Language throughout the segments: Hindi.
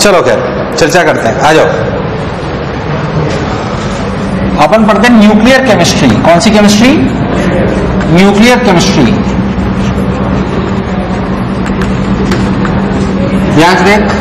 चलो खैर चर्चा करते हैं, आ जाओ। अपन पढ़ते हैं न्यूक्लियर केमिस्ट्री। कौन सी केमिस्ट्री? Nuclear chemistry. ध्यान से देख,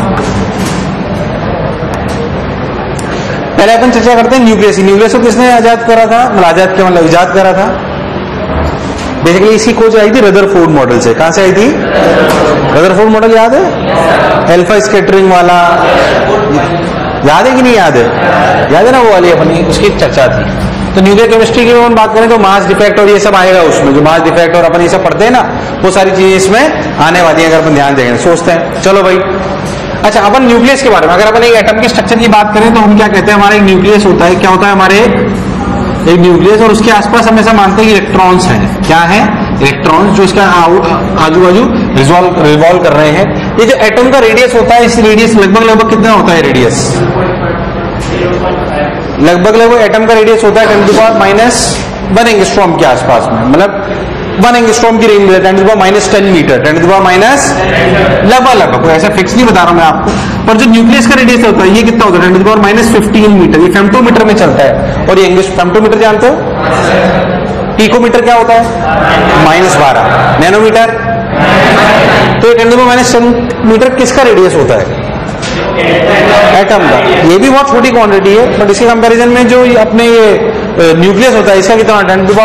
पहले अपन चर्चा करते हैं न्यूक्लियस। न्यूक्लियस को किसने आजाद करा था? मतलब आजाद क्या मतलब इजाद करा था? बेसिकली इसकी खोज आई थी रदरफोर्ड मॉडल से। कहां से आई थी? रदरफोर्ड मॉडल याद है? अल्फा स्कैटरिंग वाला याद है कि नहीं याद है? याद है ना वो वाली अपनी, उसकी चर्चा थी। तो न्यूक्लियर केमिस्ट्री की हम बात करें तो मास डिफेक्ट और ये सब आएगा उसमें, जो मास डिफेक्ट और अपन ये सब पढ़ते हैं ना, वो सारी चीजें इसमें आने वाली है अगर अपन ध्यान देंगे, सोचते हैं। चलो भाई, अच्छा अपन न्यूक्लियस के बारे में, अगर अपन एक एटम के स्ट्रक्चर की बात करें तो हम क्या कहते हैं? हमारा एक न्यूक्लियस होता है। क्या होता है हमारे एक न्यूक्लियस, और उसके आसपास हम ऐसा मानते हैं कि इलेक्ट्रॉन्स हैं। क्या है? इलेक्ट्रॉन्स, जो इसका आजू बाजू रिवॉल्व कर रहे हैं। ये जो एटम का रेडियस होता है, इस रेडियस लगभग कितना होता है? रेडियस लगभग एटम का रेडियस होता है 10⁻⁻1 एंगस्ट्रॉम के आसपास में, मतलब 1 एंगस्ट्रॉम की रेंज में 10⁻10 मीटर, 10⁻- लगभग कोई ऐसा फिक्स नहीं बता रहा मैं आपको, पर जो न्यूक्लियस का रेडियस होता है ये कितना होता है? 10⁻15 मीटर। ये फेम्टोमीटर में चलता है। और ये फेम्टोमीटर जानते हो? पिकोमीटर क्या होता है? -12 नैनोमीटर। तो 10⁻10 मीटर किसका रेडियस होता है? एटम का। ये भी बहुत छोटी क्वांटिटी है, बट इसके कंपैरिजन में जो अपने ये न्यूक्लियस होता है इसका कितना?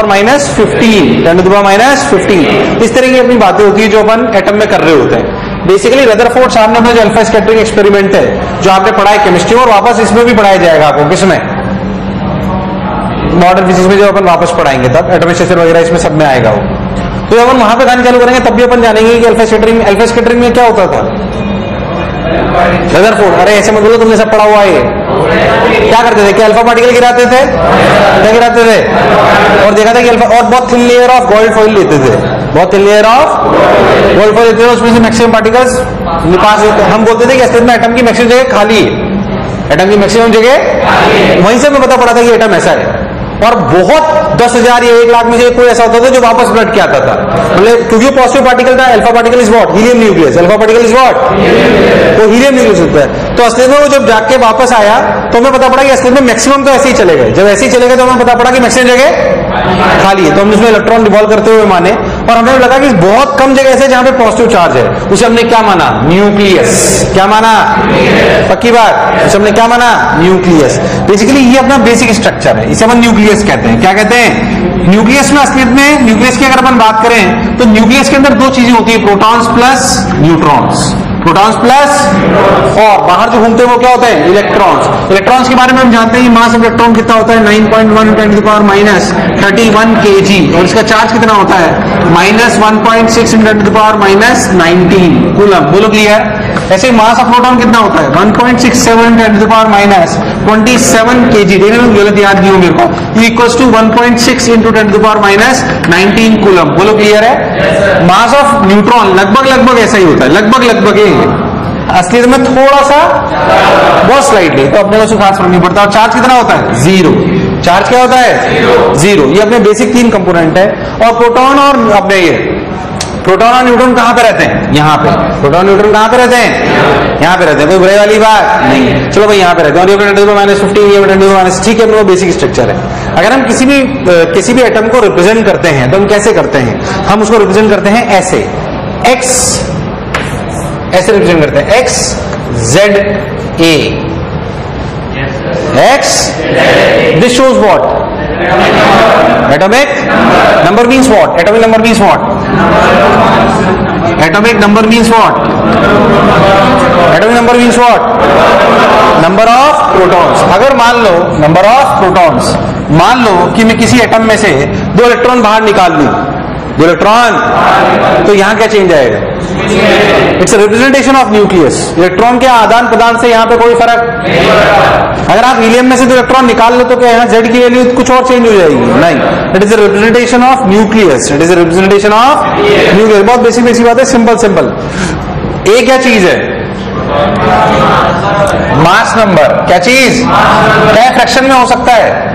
10⁻15। इस तरह की अपनी बातें होती है जो अपन एटम में कर रहे होते हैं। बेसिकली रदरफोर्ड साहब ने अपना जो अल्फा स्कैटरिंग एक्सपेरिमेंट है जो आपने पढ़ा है केमिस्ट्री में, और वापस इसमें भी पढ़ाया जाएगा आपको। किसमें? मॉडर्न फिजिक्स में जो अपन वापस पढ़ाएंगे तब एटॉमिक स्ट्रक्चर वगैरह इसमें सब में आएगा वो। तो जब अपन वहां पे गाने चालू करेंगे तब भी अपन जानेंगे कि अल्फा स्कैटरिंग में क्या होता था। रदरफोर्ड, अरे ऐसे मत बोलो, तुमने सब पढ़ा हुआ है। क्या करते थे? क्या अल्फा पार्टिकल गिराते थे? क्या गिराते थे? और देखा था कि अल्फा, और बहुत thin layer of gold foil लेते थे, बहुत thin layer of gold foil लेते थे, उसमें से मैक्सिमम पार्टिकल्स पास होते। हम बोलते थे कि अस्तित्व में एटम की मैक्सिमम जगह खाली है, एटम की मैक्सिमम जगह। वहीं से हमें पता पड़ा था कि एटम ऐसा है। और बहुत 10,000 या 1,00,000 में से कोई ऐसा होता था जो वापस ब्लड के आता था, मतलब क्योंकि पॉजिटिव पार्टिकल था। Alpha particle is what? Helium nucleus. Alpha particle is what? तो हीलियम न्यूक्लियस होता है। तो असली में वो जब जाके वापस आया तो हमें पता पड़ा कि असली में मैक्सिमम तो ऐसे ही चले गए। जब ऐसे ही चले गए तो हमें पता पड़ा कि मैक्सिमम जगह खाली है। तो हमने उसमें इलेक्ट्रॉन रिवॉल्व करते हुए माने, और हमें लगा कि बहुत कम जगह ऐसे जहां पे पॉजिटिव चार्ज है, उसे हमने क्या माना? न्यूक्लियस। क्या माना? पक्की बात, उसे हमने क्या माना? न्यूक्लियस। बेसिकली ये अपना बेसिक स्ट्रक्चर है, इसे हम न्यूक्लियस कहते हैं। क्या कहते हैं? न्यूक्लियस में असलियत में न्यूक्लियस की अगर अपन बात करें तो न्यूक्लियस के अंदर दो चीजें होती है, protons plus neutrons. Protons plus, और बाहर जो घूमते हैं वो क्या होते हैं? इलेक्ट्रॉन्स। इलेक्ट्रॉन्स के बारे में हम जानते हैं मास ऑफ इलेक्ट्रॉन कितना होता है? 9.1 × 10⁻31 kg। और इसका चार्ज कितना होता है? -1.6 × 10⁻19 कूलम। बोलो क्लियर? ऐसे मास ऑफ प्रोटॉन कितना होता है? 1.67 × 10⁻27 kg। देखने में गलत याद नहीं हो मेरे को। Equals to 1.6 × 10⁻19 coulomb. बोलो क्लियर है? मास ऑफ न्यूट्रॉन लगभग ऐसा ही होता है, लगभग असलियत में थोड़ा सा, बहुत स्लाइडली, तो अपने को खास फर्क नहीं पड़ता। और चार्ज कितना होता है? 0। चार्ज क्या होता है? 0। ये अपने बेसिक 3 कंपोनेंट है। और प्रोटॉन और अपने ये प्रोटॉन और न्यूट्रॉन कहां पे रहते हैं? यहाँ पे। प्रोटॉन न्यूट्रॉन कहां पे रहते हैं? यहाँ पे रहते हैं। कोई बुराई वाली बात नहीं। चलो भाई यहाँ पे रहते हैं। और ये 10⁻15, ये 10⁻, ठीक है, वो बेसिक स्ट्रक्चर है। अगर हम किसी भी एटम को रिप्रेजेंट करते हैं तो हम कैसे करते हैं? हम उसको रिप्रेजेंट करते हैं ऐसे, एक्स, ऐसे रिप्रेजेंट करते हैं, X Z A, X. This shows what? Atomic number means what? Atomic number means what? Atomic number means what? Atomic number means what? Number of protons. अगर मान लो number of protons, मान लो कि मैं किसी एटम में से 2 इलेक्ट्रॉन बाहर निकाल लूं, 2 इलेक्ट्रॉन, तो यहां क्या चेंज आएगा? It's representation of nucleus. Electron के आदान प्रदान से यहां पे कोई फर्क। अगर आप हीलियम में से 2 इलेक्ट्रॉन निकाल लो तो क्या यहाँ जेड की वैल्यू कुछ और चेंज हो जाएगी? नहीं। It is representation of nucleus. It is representation of nucleus. बहुत बेसिक बात है, सिंपल। ए क्या चीज है? Mass number. क्या चीज? क्या फ्रैक्शन में हो सकता है?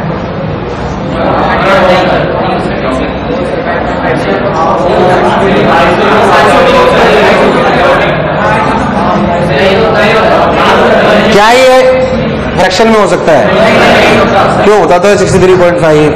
फ्रैक्शन में हो सकता है? क्यों होता तो 63.5?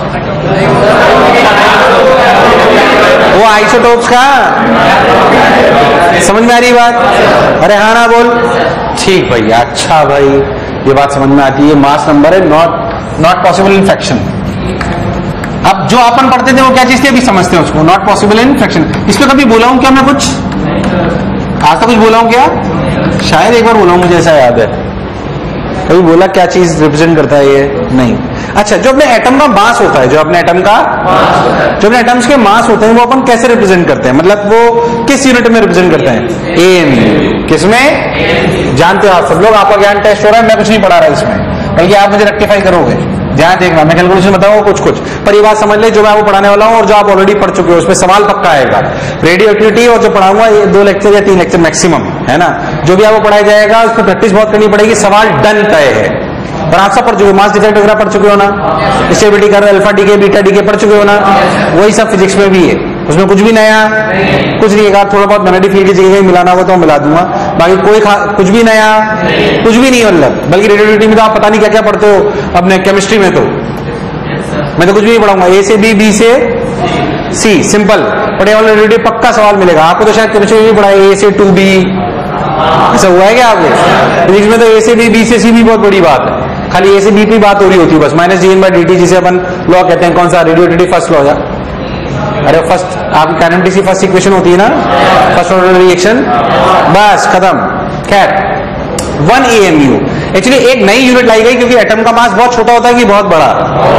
वो आइसोटोप्स का, समझ में आ रही बात? अरे हाँ ना बोल। ठीक भैया, अच्छा भाई, ये बात समझ में आती है। मास नंबर है, नॉट पॉसिबल इन फ्रैक्शन। अब जो अपन पढ़ते थे वो क्या चीज थी, अभी समझते हैं उसको। Not possible in fraction. इसमें कभी बोला हूं क्या मैं कुछ? आज तक कुछ बोला हूं क्या? शायद एक बार बोला हूं, मुझे ऐसा याद है। कभी बोला क्या चीज रिप्रेजेंट करता है ये? नहीं। अच्छा, जो अपने एटम का मास होता है, जो अपने एटम्स के मास होते हैं, वो अपन कैसे रिप्रेजेंट करते हैं? मतलब वो किस यूनिट में रिप्रेजेंट करते हैं? एएमयू। किसमें? जानते हो आप सब लोग, आपका ज्ञान टेस्ट हो रहा है, मैं कुछ नहीं पढ़ा रहा इसमें, बल्कि आप मुझे रेक्टिफाई करोगे। ध्यान देखना, मैं कैलकुलेशन बताऊंगा कुछ पर ये बात समझ ले, जो मैं आपको पढ़ाने वाला हूं और जो आप ऑलरेडी पढ़ चुके हो, उसमें सवाल पक्का आएगा। रेडियो एक्टिविटी और जो पढ़ाऊंगा ये 2 लेक्चर या 3 लेक्चर मैक्सिमम, है ना। जो भी आपको पढ़ाया जाएगा उसमें प्रैक्टिस बहुत करनी पड़ेगी। सवाल डन तय है। और आप सब पढ़ चुके हो, मास डिफेक्ट वगैरह पढ़ चुके हो ना, stability curve, alpha decay, beta decay पढ़ चुके हो ना। वही सब फिजिक्स में भी है, उसमें कुछ भी नया कुछ नहीं है। थोड़ा बहुत मैग्नेटिक फील्ड की जगह मिलाना होगा तो मैं मिला दूंगा, बाकी कोई कुछ भी नया कुछ भी नहीं। मतलब बल्कि रेडियोएक्टिविटी में तो आप पता नहीं क्या क्या पढ़ते हो अपने केमिस्ट्री में। तो मैं तो कुछ भी नहीं पढ़ाऊंगा। ए से बी, बी से सी, सिंपल। बट रेडियोएक्टिविटी पक्का सवाल मिलेगा आपको। तो शायद केमिस्ट्री में भी पढ़ा है ए से 2B, ऐसा हुआ है क्या आपके? फिजिक्स में तो ए से बी, बी से सी भी बहुत बड़ी बात है। खाली ए से बी की बात हो रही होती है बस। -dN/dt जिसे अपन लॉ कहते हैं। कौन सा? Radioactivity first law. अरे फर्स्ट आपकी काइनेमेटिक्स की फर्स्ट इक्वेशन होती है ना, फर्स्ट ऑर्डर रिएक्शन, बस खत्म। खैर 1 AMU एक्चुअली एक नई यूनिट लाई गई, क्योंकि एटम का मास बहुत छोटा होता है कि बहुत बड़ा?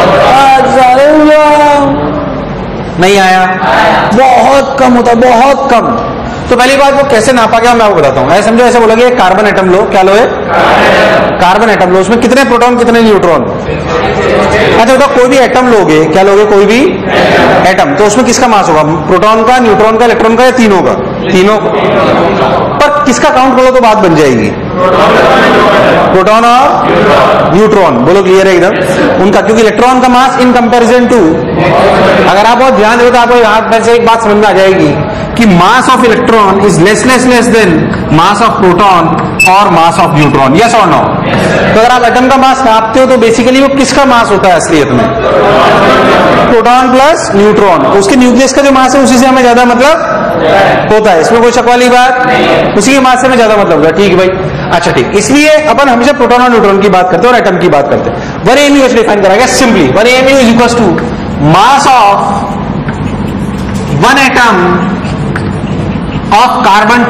नहीं आया, बहुत कम होता, बहुत कम। तो पहली बात वो कैसे नापा गया मैं आपको बताता हूं। ऐसे समझो, ऐसे बोला कि कार्बन एटम लो। क्या लो है? कार्बन एटम लो। उसमें कितने प्रोटॉन कितने न्यूट्रॉन? अच्छा बताओ, कोई भी एटम लोगे, क्या लोगे? कोई भी एटम, तो उसमें किसका मास होगा? प्रोटॉन का, न्यूट्रॉन का, इलेक्ट्रॉन का, या तीनों का? तीनों। पर किसका काउंट करो तो बात बन जाएगी। प्रोटॉन और न्यूट्रॉन। बोलो क्लियर है एकदम उनका, क्योंकि इलेक्ट्रॉन का मास इन कंपैरिजन टू, अगर आप बहुत ध्यान दो तो आपको यहां से एक बात समझ में आ जाएगी कि mass of electron is less than mass of proton और मास ऑफ न्यूट्रॉन। यस और नो? तो अगर आप एटम का मास नापते हो तो बेसिकली वो किसका मास होता है असलियत में? Proton plus neutron. तो उसके न्यूक्लियस का जो मास है उसी से हमें ज्यादा मतलब होता है। इसमें कोई शक वाली बात? उसी के मास से हमें ज्यादा मतलब होता है। ठीक भाई, अच्छा ठीक। इसलिए अपन हमेशा प्रोटॉन और न्यूट्रॉन की बात करते हैं और एटम की बात करते हैं। 1 AMU ऐसे डिफाइन करा गया simply. 1 AMU is equal to mass of 1 atom of carbon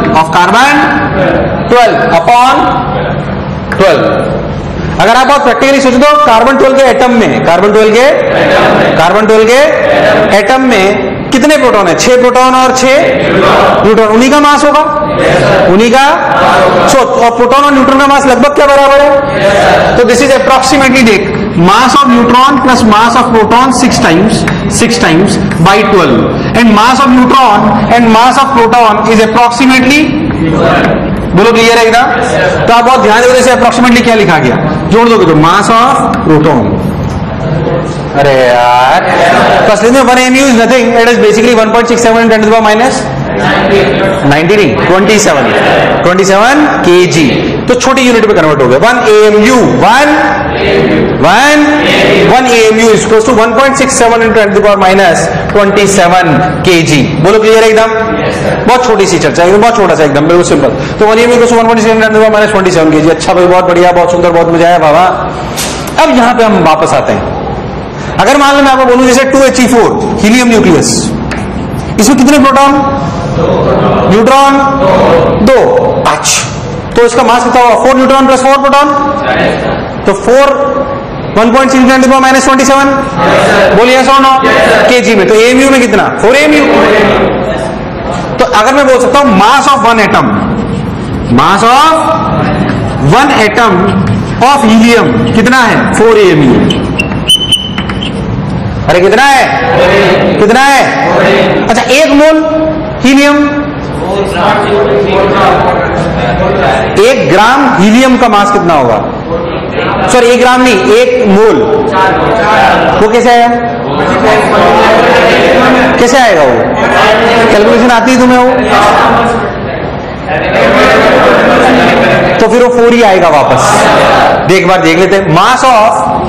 12 upon 12। अगर आप प्रैक्टिकली सोचो तो कार्बन 12 के एटम में, कार्बन 12 के एटम में कितने प्रोटॉन है? 6 प्रोटॉन और 6 न्यूट्रॉन। उन्हीं का मास होगा, उन्हीं का। और प्रोटॉन और न्यूट्रॉन का मास लगभग क्या बराबर है? तो दिस इज अप्रॉक्सीमेटली, देख, mass of neutron plus mass of proton 6 times by 12 and mass of neutron and mass of proton is approximately. बोलो क्लियर है एकदम? तो आप बहुत ध्यान देते, अप्रॉक्सीमेटली क्या लिखा गया? जोड़ दोगे तो मास ऑफ प्रोटॉन। अरे यार, तो असली में 1 AMU is nothing, it is basically 1.67 10 to the minus 27 kg। तो छोटी यूनिट में कन्वर्ट हो गया। 1 AMU 1 AMU is equals to 1.67 into 10 to the power minus 27 kg। बोलो क्लियर है एकदम? बहुत छोटी सी चर्चा, एकदम बहुत छोटा सा, एकदम बिल्कुल सिंपल। तो 1 AMU equals to 1.67 10 to the power minus 27 kg। अच्छा भाई, बहुत बढ़िया, बहुत सुंदर, बहुत मजा आया बाबा। अब यहां पे हम वापस आते हैं। अगर मान लो मैं आपको बोलूं जैसे 2He4 हीलियम न्यूक्लियस, इसमें कितने प्रोटॉन? न्यूट्रॉन 2। अच्छा, तो इसका मास कितना होगा? 4 न्यूट्रॉन प्लस 4 प्रोटॉन, तो 4 1.67 to the minus 27। बोलिए yes or no? kg में। तो AMU में कितना? 4 AMU। तो अगर मैं बोल सकता हूं mass of 1 atom, mass of 1 atom of helium कितना है? 4 AMU। अरे कितना है? कितना है? अच्छा, 1 मोल हीलियम, 1 ग्राम हीलियम का मास कितना होगा? सॉरी 1 ग्राम नहीं, 1 मोल। वो कैसे आया? कैसे आएगा वो? कैलकुलेशन आती है तुम्हें वो? तो फिर वो 4 ही आएगा वापस। एक बार देख लेते हैं, mass of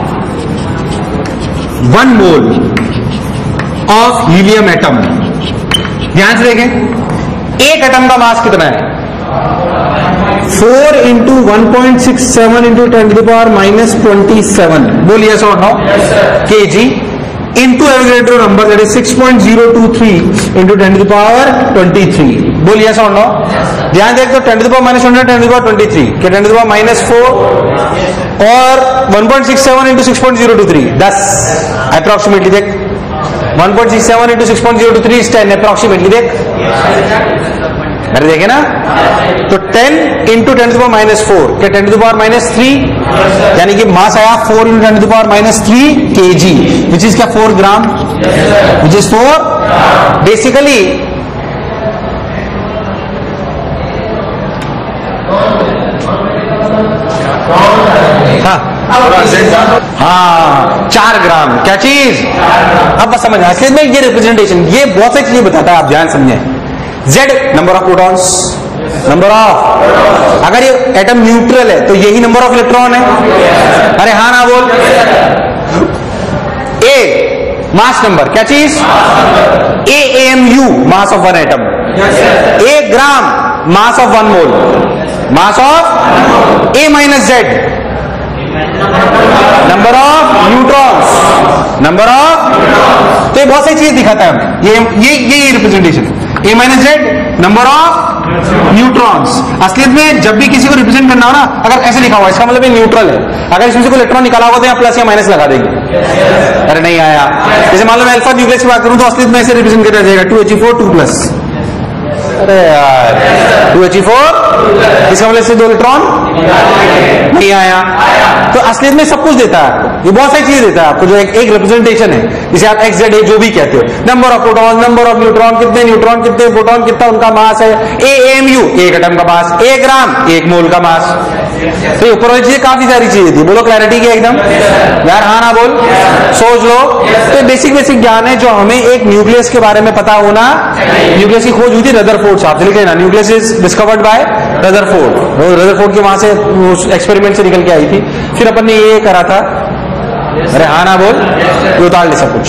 1 mole of helium atom, ध्यान से देखें, एक एटम का मास कितना है? 4 इंटू 1.67 इंटू 10⁻⁻27, बोलिए so no kg into Avogadro number that is 6.023 into 10⁻23, बोलिए सो नो। ध्यान देख तो 10⁻⁻20 10⁻23 के 10⁻⁻4 और 1.67 इंटू 6.023 10 अप्रोक्सीमेटली देख, 1.67 इंटू 6.023 is 10 अप्रोक्सीमेटली देख, अरे देखे ना, तो 10 इंटू 10⁻⁻4 के 10⁻⁻3 यानी कि मास आया 4 इंटू 10⁻⁻3 kg विच इज क्या 4 ग्राम, विच इज 4 बेसिकली। हाँ 4 ग्राम क्या चीज, अब बस समझ आया में ये रिप्रेजेंटेशन, ये बहुत सारी चीजें बताता है, आप ध्यान समझें। Z number of protons, number of, अगर ये एटम न्यूट्रल है तो यही नंबर ऑफ इलेक्ट्रॉन है, अरे हाँ ना बोल। A मास नंबर क्या चीज, AMU mass of 1 atom, 1 gram mass of 1 mole, mass of A minus Z number of neutrons, number of, तो ये बहुत सारी चीज दिखाता है हमें, ये representation A minus Z number of neutrons. असलियत में जब भी किसी को रिप्रेजेंट करना हो ना, अगर ऐसे लिखा हुआ इसका मतलब ये न्यूट्रल है, अगर इसमें से कोई इलेक्ट्रॉन निकाला होगा तो यहाँ प्लस या माइनस लगा देंगे, अरे नहीं आया, जैसे मान लो मैं अल्फा न्यूक्लियस की बात करूं तो असलियत में ऐसे रिप्रेजेंट किया जाएगा 2He4 2+, अरे यार 2He4 इसका मतलब से 2 इलेक्ट्रॉन नहीं आया, तो असलियत में सब कुछ देता है आपको, ये बहुत सारी चीज देता है आपको, जो एक रिप्रेजेंटेशन है, जिसे आप XZ जो भी कहते हो, number of proton, number of neutron, कितने न्यूट्रॉन कितने प्रोटॉन, कितना उनका मास है, AMU 1 एटम का मास, 1 ग्राम 1 मोल का मास, तो ऊपर वाली चीजें काफी सारी चीजें थी, बोलो क्लैरिटी की एकदम यार, हाँ ना बोल, सोच लो। तो बेसिक ज्ञान है जो हमें एक न्यूक्लियस के बारे में पता होना, न्यूक्लियस की खोज हुई थी रदरफोर्ड साहब से, लिख लेना, nucleus is discovered by Rutherford, Rutherford के वहां से उस एक्सपेरिमेंट से निकल के आई थी, फिर अपन ने ये करा था, अरे हाँ ना बोल, ये उतार ले सब कुछ।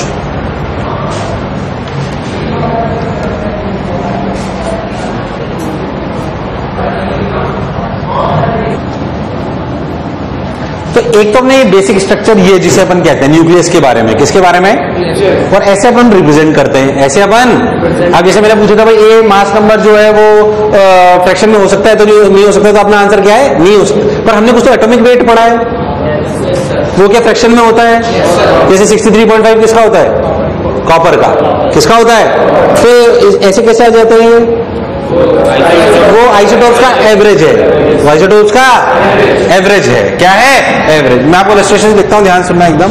तो एक तो अपने बेसिक स्ट्रक्चर ये जिसे अपन कहते हैं न्यूक्लियस के बारे में, किसके बारे में, और ऐसे अपन रिप्रेजेंट करते हैं, ऐसे अपन, अब जैसे मैंने पूछा था भाई ए मास नंबर जो है वो फ्रैक्शन में हो सकता है तो नहीं हो सकता, तो अपना आंसर क्या है, नहीं हो सकता, पर हमने कुछ तो एटॉमिक वेट पढ़ा है, वो क्या फ्रैक्शन में होता है, जैसे 63.5 किसका होता है, कॉपर का, किसका होता है, फिर ऐसे कैसे आ जाते हैं, वो आइसोटोप्स का एवरेज है, वो आइसोटोप्स का एवरेज है, क्या है, एवरेज। मैं आपको इलस्ट्रेशन लिखता हूं, ध्यान सुनना एकदम,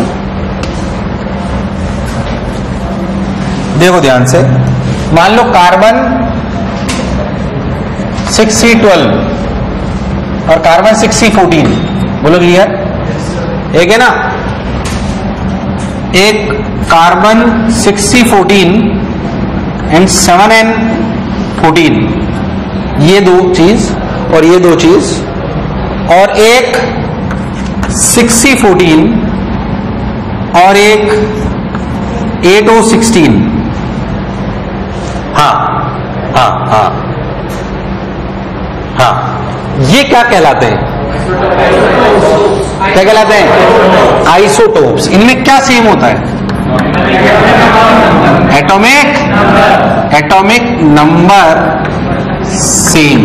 देखो ध्यान से, मान लो कार्बन 6C12 और कार्बन 6C14, बोलो क्लियर, एक है ना, एक कार्बन 6C14 एंड 7N14, ये 2 चीज और ये 2 चीज, और एक 6C14 और एक 8O16, हाँ हाँ हाँ हाँ, ये क्या कहलाते हैं, क्या कहलाते हैं, आइसोटोप्स। इनमें क्या सेम होता है, एटॉमिक नंबर सेम,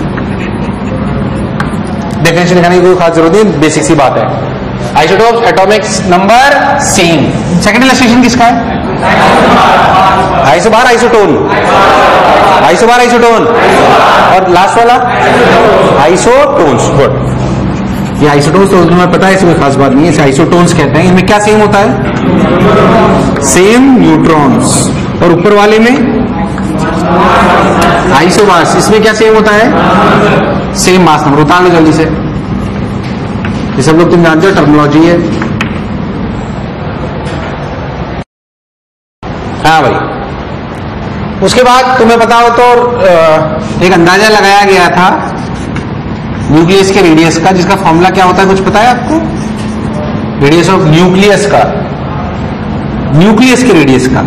डेफिनेशन लिखाने की कोई खास जरूरत नहीं, बेसिक सी बात है, isotopes atomic number same. Second illustration किसका है, आइसोबार आइसोटोन, आइसोबार आइसोटोन, और लास्ट वाला आइसोटोन्स, गुड। ये आइसोटोन्स तो तुम्हें पता है, इसमें खास बात नहीं है, इसे आइसोटोन्स कहते हैं। इनमें क्या सेम होता है, सेम न्यूट्रॉन्स, और ऊपर वाले में आइसोबार्स, इसमें क्या सेम होता है, सेम मास नंबर। उतार लो जल्दी से, ये सब लोग तुम जानते हो, टर्मिनोलॉजी है। हाँ भाई, उसके बाद तुम्हें पता हो तो एक अंदाजा लगाया गया था न्यूक्लियस के रेडियस का, जिसका फॉर्मूला क्या होता है कुछ पता है आपको? रेडियस ऑफ न्यूक्लियस का, न्यूक्लियस के रेडियस का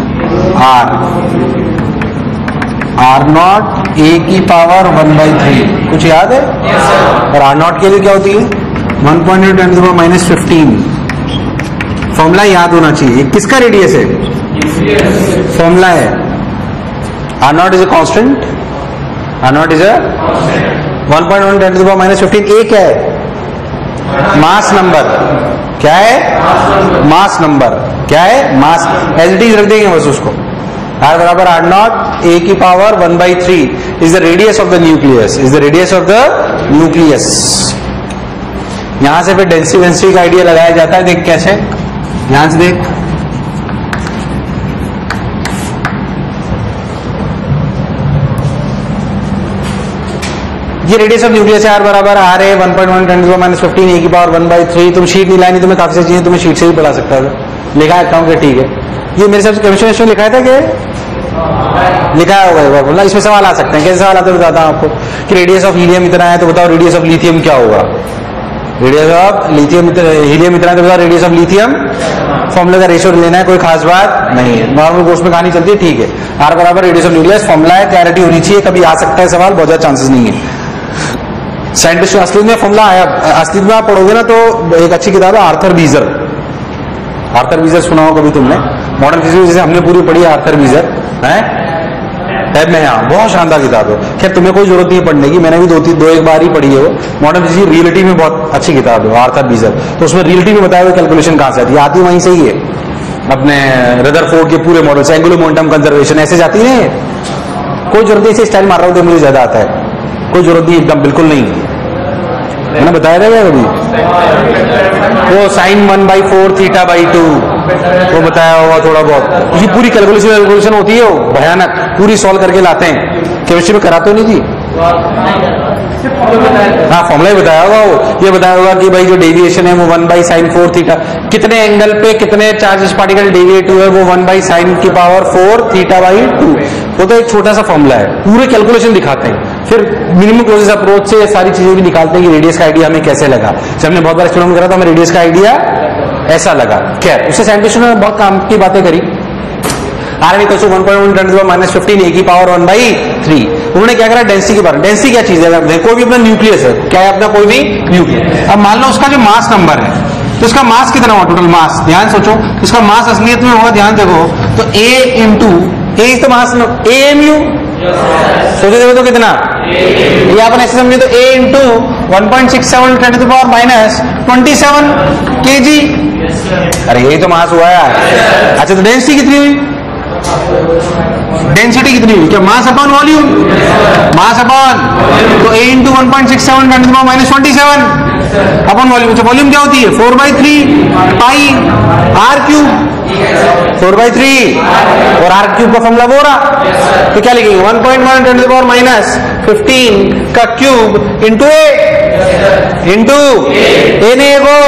R0 a की पावर 1/3, कुछ याद है? और R0 के लिए क्या होती है? 1.8 × 10⁻15। फॉर्मूला याद होना चाहिए। किसका रेडियस है? फॉर्मूला है R0 is a constant, R0 is a 1.1 × 10⁻15। a क्या है? Mass number. क्या है? Mass number. क्या है? मास। एज इट इज रख देंगे बस उसको। R बराबर R0 a की power 1/3 is the radius of the nucleus, is the radius of the nucleus. यहां से फिर डेंसिटी का आइडिया लगाया जाता है। देख कैसे, ध्यान से देख। ये रेडियस ऑफ न्यूक्लियस है। R बराबर R है 1.1 × 10⁻15 a की पावर 1/3। तुम शीट नहीं लानी, तुम्हें काफी से चाहिए, तुम्हें शीट से ही पढ़ा सकता था। लिखा है ठीक है। ये मेरे सबसे केमिस्ट्री में लिखा था कि लिखा होगा बोला। इसमें सवाल आ सकते हैं। कैसे सवाल आते हैं बताता हूं आपको कि रेडियस ऑफ हीलियम इतना है तो बताओ रेडियस ऑफ लिथियम क्या होगा? रेडियस ऑफ लिथियम हीलियम इतना है तो बताओ रेडियस ऑफ लिथियम। फॉर्मूला का रेशियो लेना है, कोई खास बात नहीं है, नॉर्मल कोर्स में कहानी चलती है, ठीक है। R बराबर रेडियस ऑफ न्यूक्लियस फॉर्मूला है, क्लैरिटी होनी चाहिए। कभी आ सकता है सवाल, बहुत ज्यादा चांसेस नहीं है। साइंटिस्ट असली में फॉर्मूला आया, असली में आप पढ़ोगे ना तो एक अच्छी किताब है आर्थर बीजर। आर्थर बीजर सुना हो कभी तुमने? मॉडर्न फिजिक्स जैसे हमने पूरी पढ़ी है आर्थर बीजर है टैब में। यहाँ बहुत शानदार किताब है। खैर तुम्हें कोई जरूरत नहीं है पढ़ने की, मैंने भी दो एक बार ही पढ़ी है वो। मॉडर्न फिजिक्स रियलिटी में बहुत अच्छी किताब है आर्थर बीजर। तो उसमें रियलिटी में बताया हुआ कैलकुलेशन कहां से आती है? आती वहीं से ही है, अपने रदरफोर्ड के पूरे मॉडल से। एंगुलर मोमेंटम कंजर्वेशन ऐसे जाती है। कोई जरूरत नहीं, इसे स्टाइल मार रहा हूं मुझे ज्यादा आता है, कोई जरूरत नहीं, एकदम बिल्कुल नहीं। मैंने बताया था क्या कभी? वो sin 1/4 θ/2 वो बताया होगा थोड़ा बहुत। उसकी पूरी कैलकुलेशन होती है, वो भयानक, पूरी सॉल्व करके लाते हैं। केमिस्ट्री में कराते हो नहीं जी? हाँ, फॉर्मूला ही बताया होगा वो। ये बताया होगा कि भाई जो डेविएशन है वो 1/sin4 θ, कितने एंगल पे कितने चार्जेस पार्टिकल डेविएट हुए वो 1/sin4 θ/2। वो तो एक छोटा सा फॉर्मूला है, पूरे कैलकुलेशन दिखाते हैं। फिर मिनिमम क्लोजेस्ट अप्रोच से सारी चीजें भी निकालते हैं कि रेडियस का आइडिया हमें कैसे लगा। जब हमने बहुत बार एक्सपेरिमेंट करा तो हमें रेडियस का आइडिया ऐसा लगा। खैर उससे साइंटिस्टों ने बहुत काम की बातें करी। R = 1.1 × 10⁻15 a की पावर 1/3। उन्होंने क्या करा? डेंसिटी की बात। डेंसिटी क्या चीज है? कोई भी अपना न्यूक्लियस है, क्या है अपना कोई भी न्यूक्लियस। अब मान लो उसका जो मास नंबर है तो इसका मास कितना हुआ? टोटल मास ध्यान सोचो, इसका मास असलियत में होगा, ध्यान देखो तो A × A is the mass AMU। सोचो देखो तो कितना, ये अपन ऐसे समझे तो A × 1.67 × 10⁻27 kg। अरे यही तो मास हुआ यार। अच्छा तो डेंसिटी कितनी हुई? डेंसिटी कितनी हुई? क्या mass upon volume? Mass upon, तो A × 1.67 × 10⁻27 अपॉन वॉल्यूम। अच्छा वॉल्यूम क्या होती है? 4/3 पाई r³ 4/3 और r³ का फॉर्मूला वो रहा। तो क्या लिखेंगे? 1.1 × 10⁻15 का क्यूब इंटू ए ने को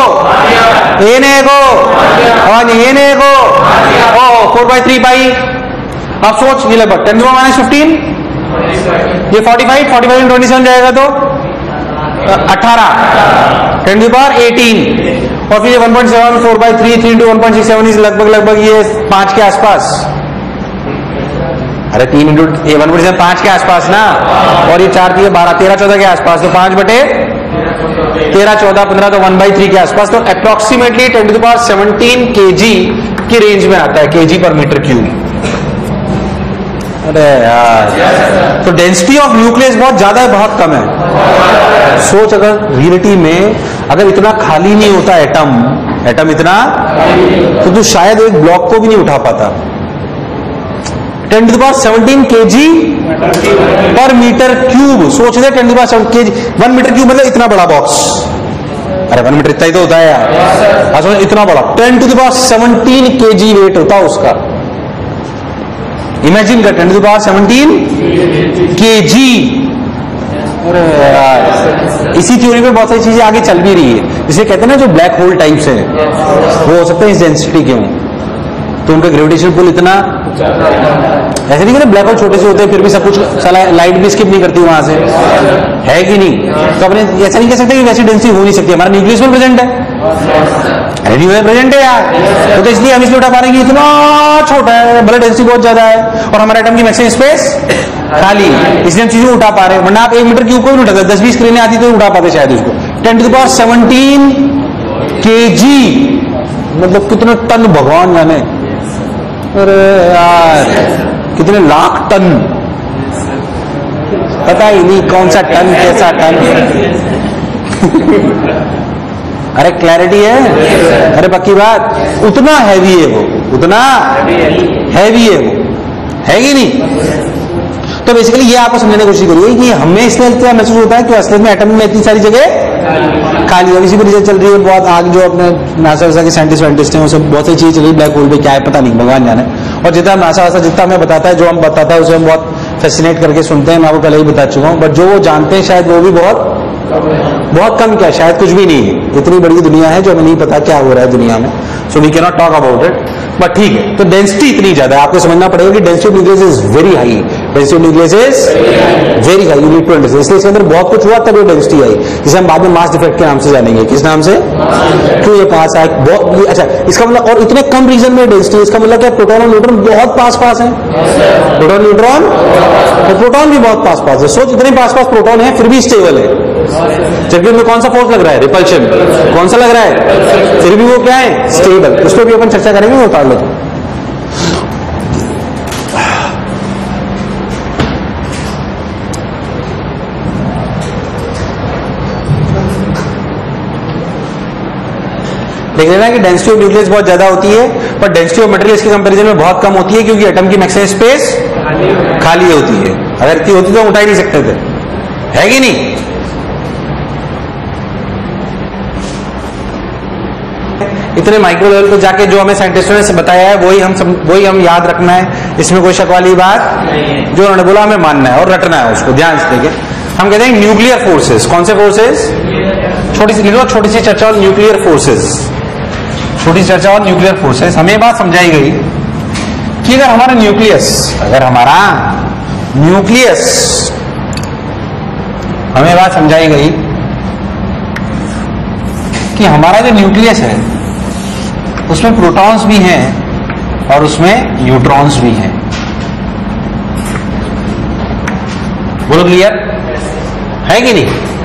और ये ने को 4/3 पाई। अब सोच, ये लगभग 10⁻15, ये 45 × 27 जाएगा तो 18 10⁻18 और फिर ये 1.7 4/3 3 × 1.67 इज लगभग ये 5 के आसपास। अरे 3 × 1.7 5 के आसपास ना, और ये 4 3 12 13 14 के आसपास, तो 5/13 14 15 तो 1/3 के आसपास। तो अप्रोक्सीमेटली 10⁻17 kg की रेंज में आता है, kg/m³। अरे यार, तो डेंसिटी ऑफ न्यूक्लियस बहुत ज्यादा है, बहुत कम है। सोच अगर रियलिटी में अगर इतना खाली नहीं होता एटम इतना, तो तू शायद एक ब्लॉक को भी नहीं उठा पाता। 10⁻17 kg/m³। सोच ले 10⁻17 kg 1 m³ मतलब इतना बड़ा बॉक्स। अरे 1 मीटर इतना ही तो होता है यार। अच्छा इतना बड़ा 10⁻17 kg वेट होता है उसका। इमेजिन कर 10⁻17 kg। अरे यार, इसी थ्योरी में बहुत सारी चीजें आगे चल भी रही है, जिसे कहते हैं ना जो ब्लैक होल टाइप्स हैं वो हो सकते हैं इस डेंसिटी के हों। तो उनका ग्रेविटेशनल पुल इतना, ऐसे नहीं कि ब्लैक होल छोटे से होते हैं फिर भी सब कुछ साला लाइट भी स्किप नहीं करती वहां से, है कि नहीं? तो अपने ऐसा नहीं कह सकते कि वैसी डेंसिटी हो नहीं सकती, हमारा न्यूक्लियस में प्रेजेंट है, प्रेजेंट है यार, तो इसलिए हम इसलिए उठा पा रहे हैं कि इतना छोटा है, भले डेंसिटी बहुत ज्यादा है और हमारे एटम की मैक्सिमम स्पेस खाली, इसलिए हम चीजें उठा पा रहे हैं। वरना आप 1 मीटर क्यूब को भी उठाते, 10-20 क्रेनें आती तो उठा पाते शायद उसको। 10⁻17 kg, मतलब कितने टन भगवान जाने, अरे यार कितने लाख टन, पता ही नहीं कौन सा टन कैसा टन। अरे क्लैरिटी है, अरे पक्की बात, उतना हैवी है वो, उतना हैवी है वो, है कि नहीं? तो बेसिकली ये आपको समझने की कोशिश करिए कि हमें इसलिए क्या महसूस होता है कि असलियत में एटम में इतनी सारी जगह खाली है। इसी पर रिसर्च चल रही है बहुत, आगे जो अपने नासा के साइंटिस्ट हैं वो सब बहुत सारी चीजें चल रही है, ब्लैक होल पे क्या है पता नहीं, भगवान जाने। और जितना नासा जितना हमें बताता है, जो हम बताता है उसे हम बहुत फैसिनेट करके सुनते हैं, मैं आपको पहले ही बता चुका हूँ, बट जो वो जानते हैं शायद वो भी बहुत कम, क्या शायद कुछ भी नहीं है। इतनी बड़ी दुनिया है जो हमें नहीं पता क्या हो रहा है दुनिया में, so we can not talk about it, but ठीक है। तो डेंसिटी इतनी ज्यादा है, आपको समझना पड़ेगा कि density of nucleus is very high, density of nucleus is very high, you need to understand. इसलिए इसके अंदर बहुत कुछ हुआ तब ये डेंसिटी आई, जिसे हम बाद में मास डिफेक्ट के नाम से जानेंगे। किस नाम से? क्यों ये पास आए बहुत, अच्छा इसका मतलब, और इतने कम रीजन में डेंसिटी, इसका मतलब क्या प्रोटॉन और न्यूट्रॉन बहुत पास है, प्रोटॉन न्यूट्रॉन, तो प्रोटॉन भी बहुत पास है। सोच इतने पास प्रोटॉन है फिर भी स्टेबल है, जबकि उनमें कौन सा फोर्स लग रहा है? रिपल्शन। कौन सा लग रहा है? फिर भी वो क्या है? स्टेबल। उस पर भी अपन चर्चा करेंगे, वो उतार लो। देख लेना कि डेंसिटी ऑफ न्यूक्लियस बहुत ज्यादा होती है, पर डेंसिटी ऑफ मटेरियल इसके कंपैरिजन में बहुत कम होती है, क्योंकि एटम की मैक्सिमम स्पेस खाली होती है। अगर इतनी होती तो उठा ही नहीं सकते थे, है कि नहीं? इतने माइक्रो लेवल पे जाके जो हमें साइंटिस्टों ने बताया है वही हम याद रखना है, इसमें कोई शक वाली बात जो उन्होंने बोला हमें मानना है और रटना है उसको, ध्यान से देखिए। हम कहते हैं न्यूक्लियर फोर्सेस। कौन से फोर्सेस? छोटी सी चर्चा और न्यूक्लियर फोर्सेस, छोटी चर्चा और न्यूक्लियर फोर्सेस। हमें बात समझाई गई कि अगर हमारा न्यूक्लियस हमें बात समझाई गई कि हमारा जो न्यूक्लियस है उसमें प्रोटॉन्स भी हैं और उसमें न्यूट्रॉन्स भी हैं। बोलो क्लियर है कि नहीं?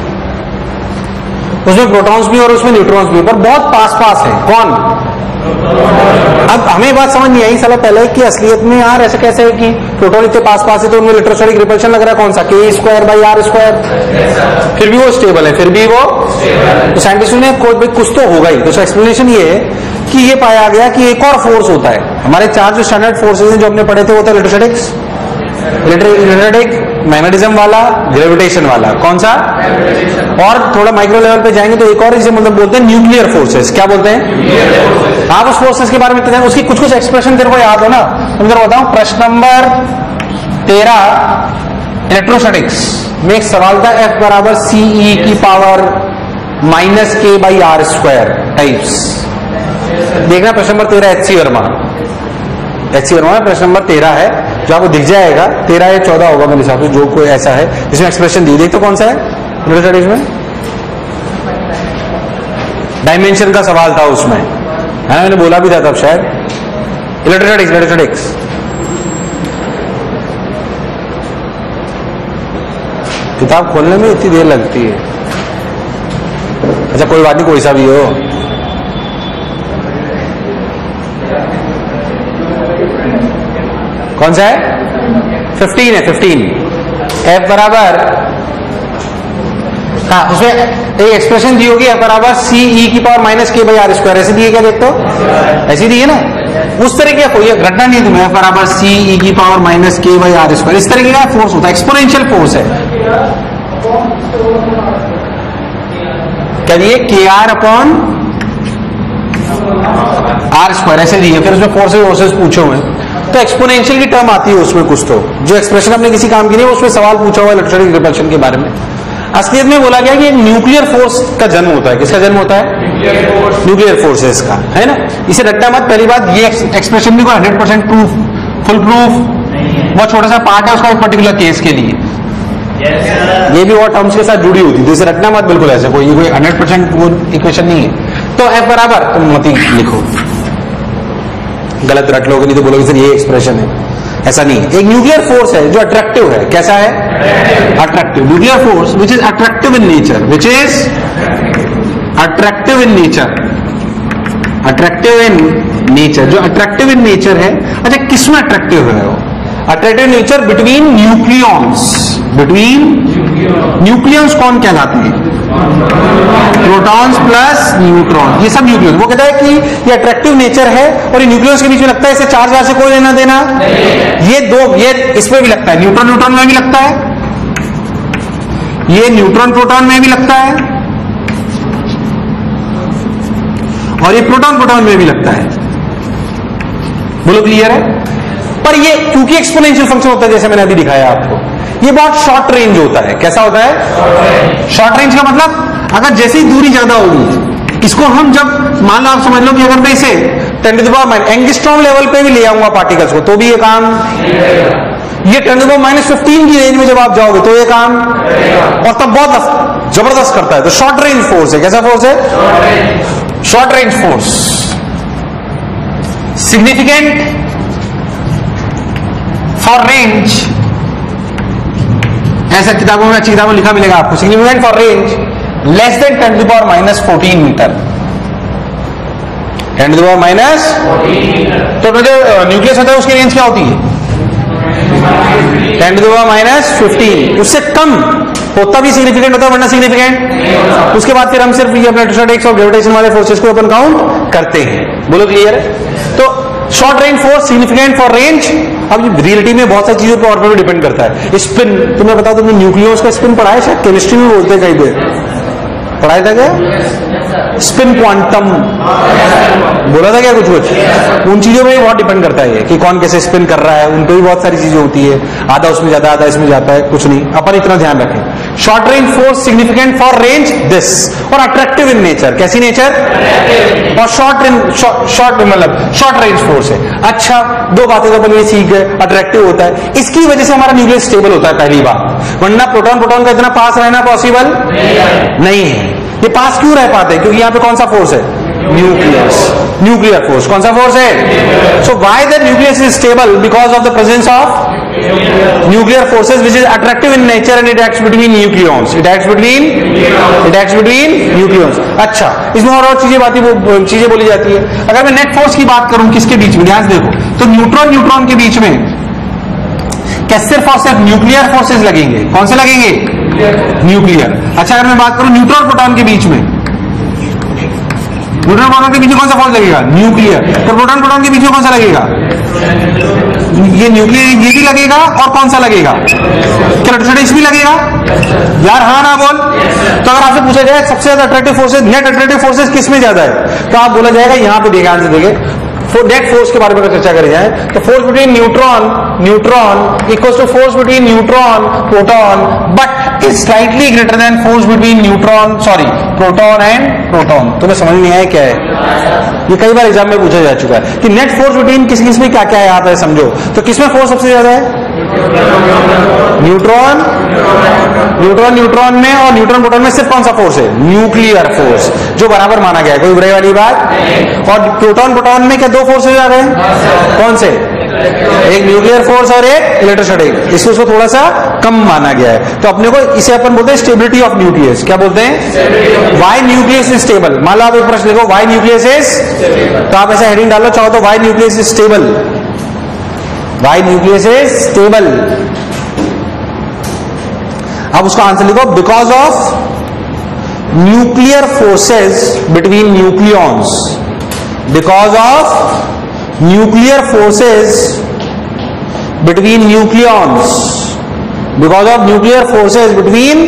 उसमें प्रोटॉन्स भी और उसमें न्यूट्रॉन्स भी, पर बहुत पास है। कौन? अब हमें बात समझ नहीं आई साला पहले कि असलियत में यार ऐसे कैसे है कि प्रोटॉन इतने पास है तो उनमें इलेक्ट्रोस्टैटिक रिपल्शन लग रहा है, कौन सा? k²/r², फिर भी वो स्टेबल है, फिर भी वो। तो साइंटिस्टों ने कुछ तो होगा ही, तो एक्सप्लेनेशन ये है कि ये पाया गया कि एक और फोर्स होता है। हमारे 4 जो स्टैंडर्ड फोर्सेज हैं जो हमने पढ़े थे वो था इलेक्ट्रोस्टैटिक्स, इलेक्ट्रोस्टैटिक, मैग्नेटिज्म वाला, ग्रेविटेशन वाला। कौन सा? और थोड़ा माइक्रो लेवल पे जाएंगे तो एक और इसे मतलब बोलते हैं न्यूक्लियर फोर्सेस। क्या बोलते हैं? आप उस फोर्सेस के बारे में उसकी कुछ एक्सप्रेशन तेरे को याद हो ना, तो मैं बताऊं। प्रश्न नंबर 13 इलेक्ट्रोस्टैटिक्स में एक सवाल था, F बराबर CE की पावर -k/r² टाइप्स। देखना प्रश्न नंबर 13 HC वर्मा में प्रश्न नंबर 13 है, जो आपको दिख जाएगा। 13 या 14 होगा मेरे हिसाब से, जो कोई ऐसा है जिसमें एक्सप्रेशन दी। देखो कौन सा है इलेक्ट्रोस्टैटिक्स में? डायमेंशन का सवाल था उसमें, है ना? मैंने बोला भी था तब शायद। इलेक्ट्रोस्टैटिक्स किताब खोलने में इतनी देर लगती है। अच्छा कोई बात नहीं, कोई सा भी हो। कौन सा है? 15 है, 15। F बराबर, हाँ उसमें एक एक्सप्रेशन दी होगी, F बराबर CE की पावर -k/r²। ऐसे दी है क्या? देखते हो ऐसी दी है ना, उस तरह का कोई घटना नहीं तुम्हें। F बराबर CE की पावर -k/r², इस तरह का फोर्स होता है, एक्सपोनेंशियल फोर्स है। क्या दिए? kr/r², ऐसे दिए। फिर उसमें फोर्सेस पूछे हुए, तो एक्सपोनेंशियल की टर्म आती है उसमें कुछ, तो जो एक्सप्रेशन अपने किसी काम की नहीं, उसमें सवाल पूछा हुआ इलेक्ट्रोस्टैटिक रिपल्शन के बारे में। असलियत में बोला गया कि एक न्यूक्लियर फोर्स का जन्म होता है। किसका जन्म होता है? न्यूक्लियर फोर्सेस का, है ना। इसे रटना मत। पहली बात, ये एक्सप्रेशन भी कोई 100% प्रूफ, फुल प्रूफ, बहुत छोटा सा पार्ट है उसका एक पर्टिकुलर केस के लिए। ये भी और टर्म्स के साथ जुड़ी होती है, इसे रटना मत बिल्कुल ऐसे। कोई 100% वो इक्वेशन नहीं है। तो F बराबर तुम मत ही लिखो, गलत रट लोगे नहीं तो बोलोगे सर ये एक्सप्रेशन है। ऐसा नहीं है। एक न्यूक्लियर फोर्स है जो अट्रैक्टिव है। कैसा है? Attractive. Nuclear force which is attractive in nature, which is attractive in nature, attractive in nature, जो अट्रैक्टिव इन नेचर है। अच्छा, किसमें अट्रैक्टिव है वो? Attractive nature between nucleons. Between nucleons कौन कहलाते हैं? प्रोटॉन्स प्लस न्यूट्रॉन, ये सब न्यूक्लियस। वो कहता है कि ये अट्रैक्टिव नेचर है और ये न्यूक्लियस के बीच में लगता है, इसे चार्ज वार्ज से कोई लेना देना। ये दो, ये इसमें भी लगता है, न्यूट्रॉन न्यूट्रॉन में भी लगता है, ये न्यूट्रॉन प्रोटॉन में भी लगता है और ये प्रोटॉन प्रोटॉन में भी लगता है। बोलो क्लियर है? पर ये क्योंकि एक्सपोनेंशियल फंक्शन होता है, जैसे मैंने अभी दिखाया आपको, ये बहुत शॉर्ट रेंज होता है। कैसा होता है? शॉर्ट रेंज का मतलब अगर जैसे ही दूरी ज्यादा होगी, इसको हम जब मान लो, आप समझ लो कि अगर मैं इसे 10⁻⁻⁻ एंगस्ट्रॉम लेवल पे भी ले आऊंगा पार्टिकल्स को, तो भी ये काम, ये 10⁻⁻15 की रेंज में जब आप जाओगे तो ये काम, और तब बहुत जबरदस्त करता है। तो शॉर्ट रेंज फोर्स है। कैसा फोर्स है? Short range force. Significant for range, ऐसा किताबों में, अच्छी किताबों में लिखा मिलेगा आपको। Significant for range less than 10⁻⁻14 metre. 10⁻⁻, तो जो न्यूक्लियस होता है उसकी रेंज क्या होती है? 10⁻⁻15। उससे कम होता भी सिग्निफिकेंट होता है, वरना सिग्निफिकेंट। उसके बाद फिर हम सिर्फ ये अपने स्टैटिक्स और ग्रेविटेशन वाले फोर्सेस को अपन काउंट करते हैं। बोलो क्लियर है? तो short range force, significant for range. अब रियलिटी में बहुत सारी चीजों पर भी डिपेंड करता है। स्पिन, तुम्हें बता, तुमने न्यूक्लियस का स्पिन पढ़ा है? शायद केमिस्ट्री में बोलते हैं कहीं पे, पढ़ाया था क्या? स्पिन क्वांटम बोला था क्या? कुछ कुछ उन चीजों में बहुत डिपेंड करता है कि कौन कैसे स्पिन कर रहा है, उन पर भी बहुत सारी चीजें होती है। आधा उसमें जाता है, आधा इसमें जाता है, कुछ नहीं, अपन इतना ध्यान रखें। Short range force, significant for range this, और अट्रैक्टिव इन नेचर। कैसी नेचर? और शॉर्ट मतलब शॉर्ट रेंज फोर्स है। अच्छा, दो बातें तो अपन ये सीख गए। अट्रैक्टिव होता है, इसकी वजह से हमारा न्यूक्लियस स्टेबल होता है, पहली बात। वरना प्रोटॉन प्रोटॉन का इतना पास रहना पॉसिबल नहीं है। ये पास क्यों रह पाते हैं? क्योंकि यहां पे कौन सा फोर्स है? Nucleus, nuclear force. कौन सा फोर्स है? So why the nucleus is stable? Because of the presence of nuclear forces which is attractive in nature and it acts between nucleons. It acts between nucleons. अच्छा, इसमें और चीजें बोली जाती है। अगर मैं नेट फोर्स की बात करूं, किसके बीच में? ध्यान देखो, तो न्यूट्रॉन न्यूट्रॉन के बीच में क्या सिर्फ और सिर्फ न्यूक्लियर फोर्सेस लगेंगे? कौन से लगेंगे? न्यूक्लियर। अच्छा, अगर मैं बात करूं न्यूट्रॉन प्रोटॉन के बीच में, न्यूट्रॉन प्रोटॉन के बीच में कौन सा फोर्स लगेगा? न्यूक्लियर। तो प्रोटॉन प्रोटॉन के बीच में कौन सा लगेगा? ये न्यूक्लियर, ये भी लगेगा। और कौन सा लगेगा? इलेक्ट्रोस्टैटिक्स भी लगेगा यार, हाँ ना बोल। तो अगर आपसे पूछा जाए सबसे ज्यादा attractive forces, net attractive forces किस में ज्यादा है, तो आप बोला जाएगा यहां पे देखिए, आंसर देखिए, नेट फोर्स के बारे में अगर चर्चा करी जाए तो force between neutron equals to force between neutron proton, but is slightly greater than force between proton and proton. तुम्हें समझ नहीं आया क्या है? ये कई बार एग्जाम में पूछा जा चुका है कि नेट फोर्स बिटवीन किस किस में क्या क्या है, आप है समझो। तो किसमें फोर्स सबसे ज्यादा है? न्यूट्रॉन न्यूट्रॉन में, और न्यूट्रॉन प्रोटॉन में सिर्फ कौन सा फोर्स है? न्यूक्लियर फोर्स, जो बराबर माना गया है, कोई बुराई वाली बात। और प्रोटॉन प्रोटॉन में क्या दो फोर्सेज आ गए? कौन से? एक न्यूक्लियर फोर्स और एक इलेक्ट्रोस्टैटिक। इसको थोड़ा सा कम माना गया है। तो अपने को इसे अपन बोलते हैं स्टेबिलिटी ऑफ न्यूक्लियस। क्या बोलते हैं? Why nucleus is stable. मान लो आप एक प्रश्न लिखो, व्हाई न्यूक्लियस इज, तो आप ऐसा हेडिंग डालो चाहो तो, why nucleus is stable. Why nucleus is stable. अब उसका आंसर लिखो, because of nuclear forces between nucleons. Because of nuclear forces between nucleons. Because of nuclear forces between,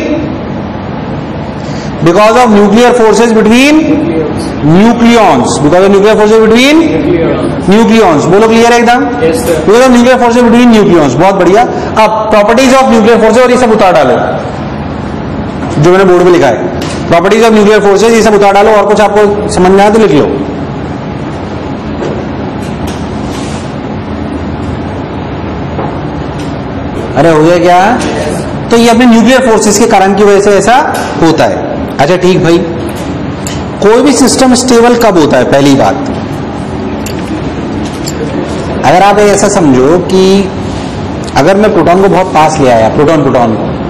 because of nuclear forces between nucleons. Because of nuclear forces between nucleons. बोलो क्लियर है एकदम? Because of nuclear forces between nucleons. बहुत बढ़िया। अब प्रॉपर्टीज ऑफ न्यूक्लियर फोर्सेस और ये सब उतार डालो। जो मैंने बोर्ड पे लिखा है, प्रॉपर्टीज ऑफ न्यूक्लियर फोर्सेज, ये सब उतार डालो, और कुछ आपको समझ में आया तो लिख लो। अरे हो गया क्या? तो ये अपने न्यूक्लियर फोर्सेस के कारण की वजह से ऐसा होता है। अच्छा ठीक भाई, कोई भी सिस्टम स्टेबल कब होता है? पहली बात, अगर आप ऐसा समझो कि अगर मैं प्रोटॉन को बहुत पास ले आया, प्रोटॉन को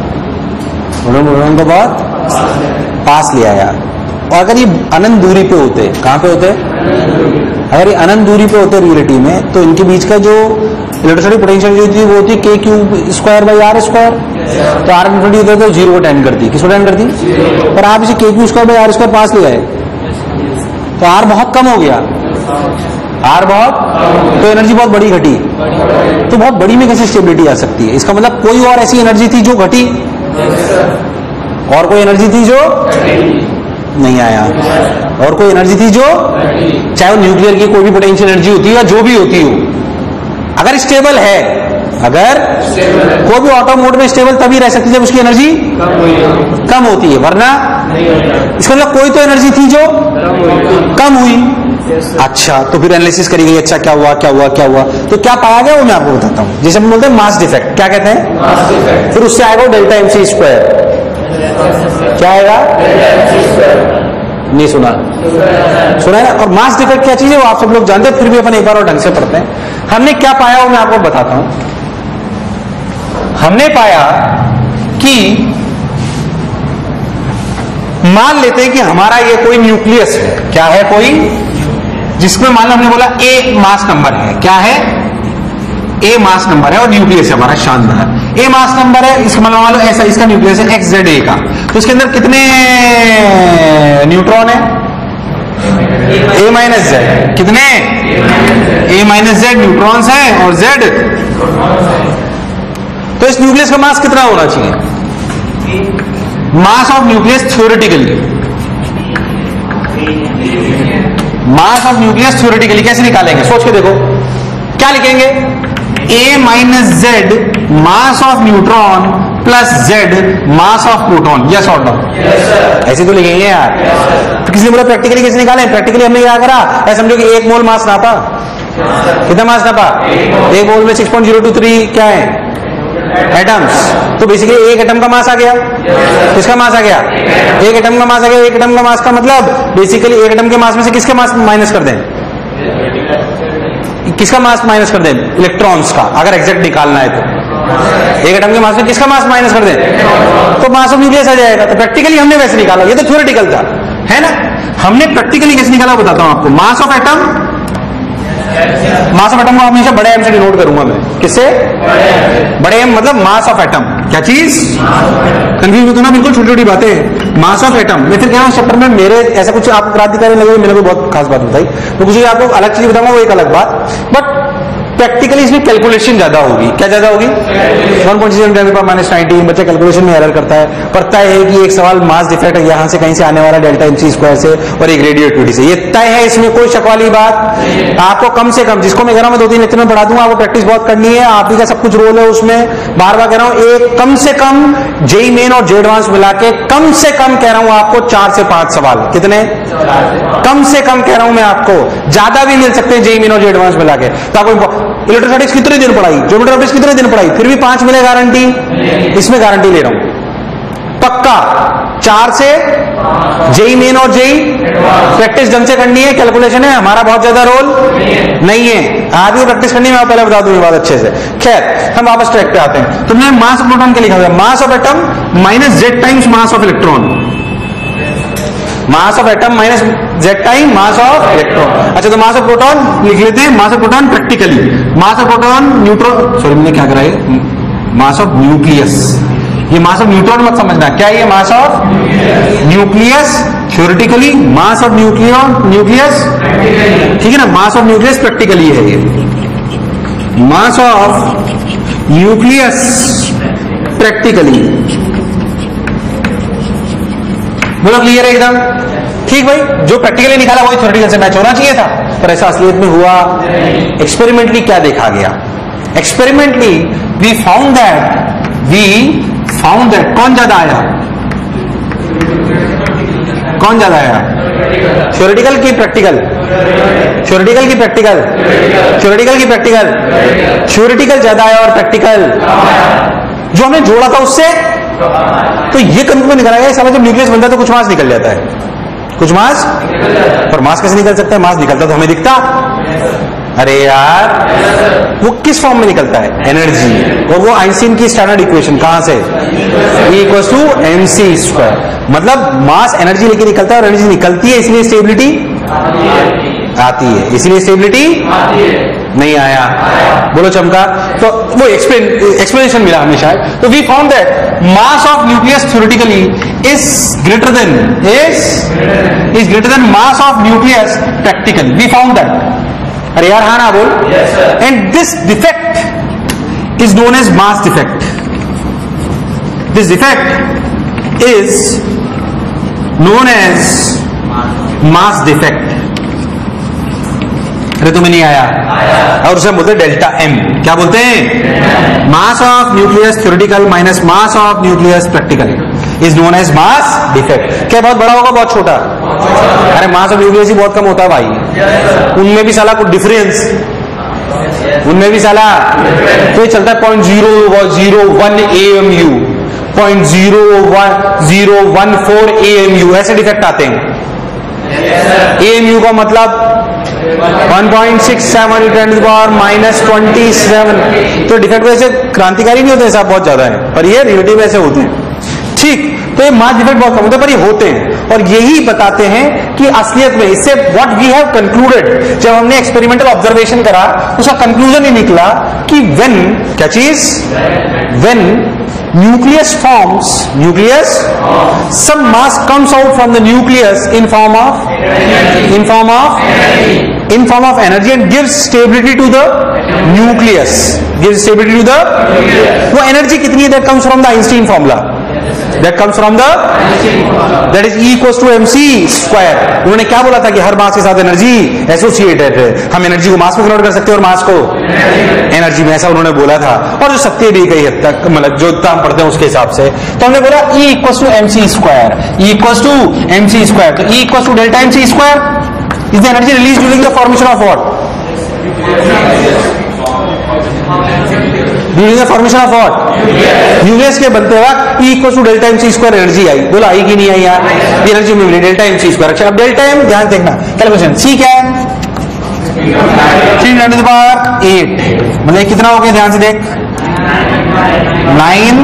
बहुत पास ले आया, और अगर ये अनंत दूरी पे होते, कहां पे होते? अगर ये अनंत दूरी पे होते रियलिटी में, तो इनके बीच का जो इलेक्ट्रोस्टैटिक पोटेंशियल जो थी वो थी k⁴/r²। तो r इन्फिनिटी होता है तो 0 को टेंड करती, किसको टेंड करती? पर आप इसे k⁴/r² पास ले आए तो r बहुत कम हो गया, r बहुत, तो एनर्जी बहुत बड़ी घटी। तो बहुत बड़ी में कैसे स्टेबिलिटी आ सकती है? इसका मतलब कोई और ऐसी एनर्जी थी जो घटी, और कोई एनर्जी थी जो नहीं आया, और कोई एनर्जी थी जो, चाहे वो न्यूक्लियर की कोई भी पोटेंशियल एनर्जी होती है या जो भी होती हो, अगर स्टेबल है, अगर कोई भी ऑटो मोड में स्टेबल तभी रह सकती है जब उसकी एनर्जी कम होती है, वरना इसका मतलब कोई तो एनर्जी थी जो कम हुई। अच्छा, तो फिर एनालिसिस करी गई, अच्छा क्या हुआ क्या हुआ क्या हुआ, तो क्या पाया गया वो मैं आपको बताता हूं। जैसे हम बोलते हैं मास डिफेक्ट, क्या कहते हैं? फिर उससे आएगा डेल्टा mc²। क्या आएगा? नहीं सुना है ना? और मास डिफेक्ट क्या चीज है वो आप सब लोग जानते हैं, फिर भी अपन एक बार और ढंग से पढ़ते हैं। हमने क्या पाया वो मैं आपको बताता हूं। हमने पाया कि मान लेते हैं कि हमारा ये कोई न्यूक्लियस है, क्या है? कोई, जिसमें मान लो हमने बोला ए मास नंबर है, क्या है? ए मास नंबर है, और न्यूक्लियस है हमारा, शानदार। ए मास नंबर है, इसका मतलब मान लो ऐसा, इसका न्यूक्लियस है XZA का, तो इसके अंदर कितने न्यूट्रॉन है? A-Z। कितने? A-Z न्यूट्रॉन्स हैं, और Z, तो इस न्यूक्लियस का मास कितना होना चाहिए? Mass of nucleus theoretically, mass of nucleus theoretically कैसे निकालेंगे? सोच के देखो, क्या लिखेंगे? A-Z mass of neutron plus Z mass of proton, yes और नो? ऐसे तो लिखेंगे यार। तो किसी ने बोला प्रैक्टिकली कैसे निकालें? प्रैक्टिकली हमने क्या करा, ऐसा समझो कि 1 मोल मास नापा, कितना मास नापा? 1 मोल में 6.023 क्या है? एटम्स। तो बेसिकली एक एटम का मास आ गया, किसका मास आ गया? एक एटम का मास आ गया। एक एटम का मास का मतलब बेसिकली एक एटम के मास में से किसके मास माइनस कर दें? किसका मास माइनस कर दें? इलेक्ट्रॉन्स का, अगर एग्जैक्ट निकालना है तो। एक एटम के मास में किसका मास माइनस कर दें? तो मास ऑफ न्यूक्लियस आ जाएगा। तो प्रैक्टिकली हमने वैसे निकाला, ये तो थ्योरेटिकल था, है ना? हमने प्रैक्टिकली कैसे निकाला बताता हूं आपको। Mass of atom, mass of atom को हमेशा बड़े एम से डिनोट करूंगा मैं, किससे? बड़े एम मतलब मास ऑफ एटम। क्या चीज? कंफ्यूज होता ना, बिल्कुल छोटी छोटी बातें। मास ऑफ एटम मैं फिर क्या चैप्टर में मेरे ऐसा कुछ आपको क्रांतिकारी लगे, मैंने कोई बहुत खास बात बताई तो कुछ आपको अलग चीज बताऊंगा, वो एक अलग बात। बट प्रैक्टिकली इसमें कैलकुलेशन ज्यादा होगी। क्या ज्यादा होगी? 1.7 बच्चा कैलकुलेशन में एरर करता है। पता है कि एक सवाल मास डिफेक्ट यहां से कहीं से आने वाला डेल्टा mc² से और एक रेडियोएक्टिविटी से, ये तय है, इसमें कोई शक वाली बात। आपको कम से कम, जिसको मैं कह रहा हूं मैं 2-3 लेक्चर में पढ़ा दूंगा, आपको प्रैक्टिस बहुत करनी है। आप ही का सब कुछ रोल है उसमें, बार बार कह रहा हूं। एक कम से कम जेईई मेन और जे एडवांस मिला के कम से कम कह रहा हूं आपको 4 से 5 सवाल। कितने? कम से कम कह रहा हूं मैं आपको, ज्यादा भी मिल सकते हैं जेईई मेन और जे एडवांस मिला के। तो आपको इलेक्ट्रोस्टैटिक्स कितने दिन पढ़ाई, ज्योमेट्री ऑप्टिक्स कितने दिन पढ़ाई, फिर भी 5 मिले गारंटी? इसमें गारंटी ले रहा हूं पक्का। 4 से जेईई मेन और जेईई प्रैक्टिस ढंग से करनी है। कैलकुलेशन है हमारा बहुत ज्यादा रोल नहीं है, आधी प्रैक्टिस करनी है, मैं पहले बता दूं ये बात अच्छे से। खैर हम वापस ट्रैक पे आते हैं। तो मैंने मास ऑफ प्रोटॉन क्या लिखा हुआ? Mass of atom minus Z times mass of electron. Mass of atom minus Z time mass of electron. अच्छा, तो मास ऑफ प्रोटॉन लिख लेते हैं। Mass of proton practically, mass of proton neutron, sorry मैंने क्या करा है, मास ऑफ न्यूक्लियस। ये मास ऑफ न्यूट्रॉन मत समझना, क्या ये mass of nucleus theoretically, mass of nucleus, ठीक है ना? मास ऑफ न्यूक्लियस प्रैक्टिकली है ये। मास ऑफ न्यूक्लियस प्रैक्टिकली, बोलो क्लियर है एकदम? ठीक भाई, जो प्रैक्टिकली निकाला वही थ्योरेटिकल से मैच होना चाहिए था, पर ऐसा असलियत में हुआ। एक्सपेरिमेंटली क्या देखा गया? एक्सपेरिमेंटली वी फाउंड दैट कौन ज्यादा आया? कौन ज्यादा आया? थ्योरेटिकल की प्रैक्टिकल? थ्योरेटिकल की प्रैक्टिकल? थ्योरेटिकल की प्रैक्टिकल? थ्योरेटिकल ज्यादा आया और प्रैक्टिकल जो हमने जोड़ा था उससे। तो ये कंक्लूजन निकल आया, जब न्यूक्लियस बनता है तो कुछ मास निकल जाता है, कुछ मास। पर मास कैसे निकल सकता है? मास निकलता तो हमें दिखता। अरे यार, वो किस फॉर्म में निकलता है? एनर्जी। और वो आइंस्टीन की स्टैंडर्ड इक्वेशन कहां से? E = mc²। मतलब मास एनर्जी लेके निकलता है और एनर्जी निकलती है, इसलिए स्टेबिलिटी आती है, इसलिए स्टेबिलिटी नहीं आया। बोलो चमका। तो वो एक्सप्लेनेशन मिला हमेशा। तो we found that mass of nucleus theoretically is greater than mass of nucleus practical. We found that. अरे यार हाँ ना बोल। And this defect is known as mass defect. This defect is known as mass defect. अरे तुम्हें नहीं आया? और उसे बोलते हैं डेल्टा एम। क्या बोलते हैं? Mass of nucleus theoretical minus mass of nucleus practical is known as mass defect. क्या बहुत बड़ा होगा बहुत छोटा? अरे मास ऑफ न्यूक्लियस ही बहुत कम होता है भाई, उनमें भी साला कुछ डिफरेंस, उनमें भी साला तो ये चलता है 0.001 AMU, 0.014 AMU, ऐसे डिफेक्ट आते हैं। AMU का मतलब 1.67 -27। तो डिफेक्ट वैसे क्रांतिकारी नहीं होते, साहब बहुत ज्यादा है, पर ये रिलेटिव ऐसे होते हैं। ठीक, तो ये मास डिफेक्ट बहुत कम होता है, पर ये होते हैं। और यही बताते हैं कि असलियत में इससे व्हाट वी हैव कंक्लूडेड, जब हमने एक्सपेरिमेंटल ऑब्जर्वेशन करा उसका कंक्लूजन ही निकला कि व्हेन, क्या चीज? When nucleus forms, some mass comes out from the nucleus in form of energy and gives stability to the nucleus, वो energy कितनी है? That comes from the Einstein formula, that is E = mc²। उन्होंने क्या बोला था कि हर मास के साथ एनर्जी एसोसिएटेड है, हम एनर्जी को मास में कन्वर्ट कर सकते हैं और मास को एनर्जी में, ऐसा उन्होंने बोला था। और जो सत्य भी कई हद तक, मतलब जो हम पढ़ते हैं उसके हिसाब से, तो हमने बोला E = mc², तो E = delta mc² is the energy released during the formation of what? During the formation of what? Nucleus के बनते वक्त E = delta mc² एनर्जी आई। बोला आई कि नहीं आई यार? एनर्जी मिली डेल्टा mc²। अच्छा, अब डेल्टा एम ध्यान देखना, कैलकुलेशन सी क्या है? 3 × 10⁸, मतलब कितना हो गया? ध्यान से देख, 9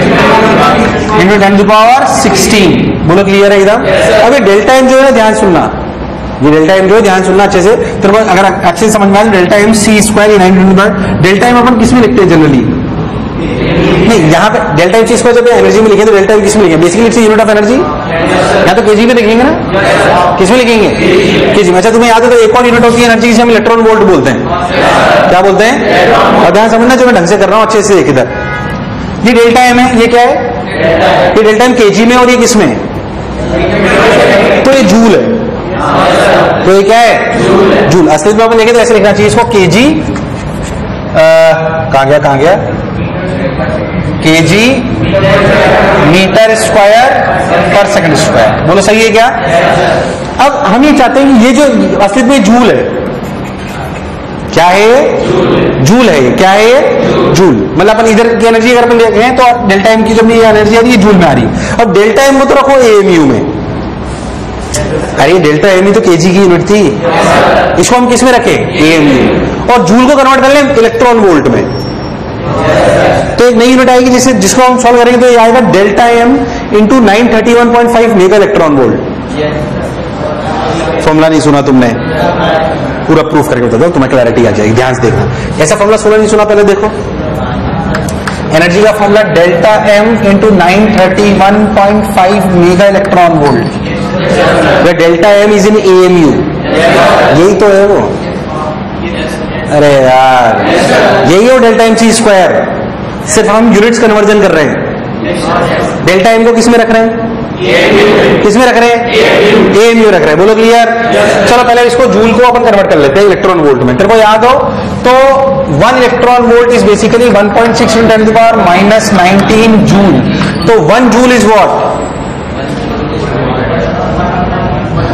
× 10⁻16। बोलो क्लियर है एकदम? अभी डेल्टा एम जो है ध्यान सुनना, ये डेल्टा एम जो है ध्यान सुनना अच्छे से। तो अगर अच्छे से समझ में आए, delta M c², 9 delta M अपन किस में लिखते हैं जनरली? नहीं, यहाँ पे डेल्टा mc² जब एनर्जी में लिखे तो डेल्टा एम किस में लिखेंगे? Basically it's unit of energy. यहाँ तो केजी में लिखेंगे ना, किस में लिखेंगे? केजी में। अच्छा, तुम्हें याद है तो एक और यूनिट होती है एनर्जी जिसे हम इलेक्ट्रॉन वोल्ट बोलते हैं। क्या बोलते हैं? और ध्यान समझना, जो मैं ढंग से कर रहा हूँ अच्छे से देख इधर। ये डेल्टा एम है, ये क्या है? ये डेल्टा एम केजी में, और ये किस में? तो ये जूल है। तो ये क्या है? जूल। असली में अपन देखें तो ऐसे लिखना चाहिए इसको, केजी, कहां गया केजी m²/s²। बोलो सही है क्या? अब हम ये चाहते हैं कि ये जो असली में जूल है, क्या है? जूल है। क्या है? जूल। मतलब अपन इधर की एनर्जी अगर अपन देखें तो डेल्टा एम की जो भी एनर्जी आ रही है जूल में आ रही है। अब डेल्टा एम को तो रखो AMU में। अरे डेल्टा एम तो केजी की यूनिट थी, इसको हम किस में रखें? AMU। और जूल को कन्वर्ट कर लें इलेक्ट्रॉन वोल्ट में, तो एक नई यूनिट आएगी जिसको हम सॉल्व करेंगे तो ये आएगा delta M × 931.5 mega electron volt. Formula नहीं सुना तुमने? पूरा प्रूफ करके बता दो, तुम्हें क्लैरिटी आ जाएगी। ध्यान से देखना, ऐसा फॉर्मूला सोलह नहीं सुना? पहले देखो, एनर्जी का formula delta M × 931.5 mega electron volt. Delta M is in AMU, यही तो है वो। अरे यार, यही हो डेल्टा mc², सिर्फ हम यूनिट्स कन्वर्जन कर रहे हैं। डेल्टा एम को किस में रख रहे हैं? किस में रख रहे हैं? AMU रख रहे हैं। बोलो क्लियर? चलो पहले इसको जूल को अपन कन्वर्ट कर लेते हैं इलेक्ट्रॉन वोल्ट में। तेरे को याद हो तो 1 electron volt is basically 1.6 × 10⁻⁻19 joule. तो 1 जूल इज व्हाट?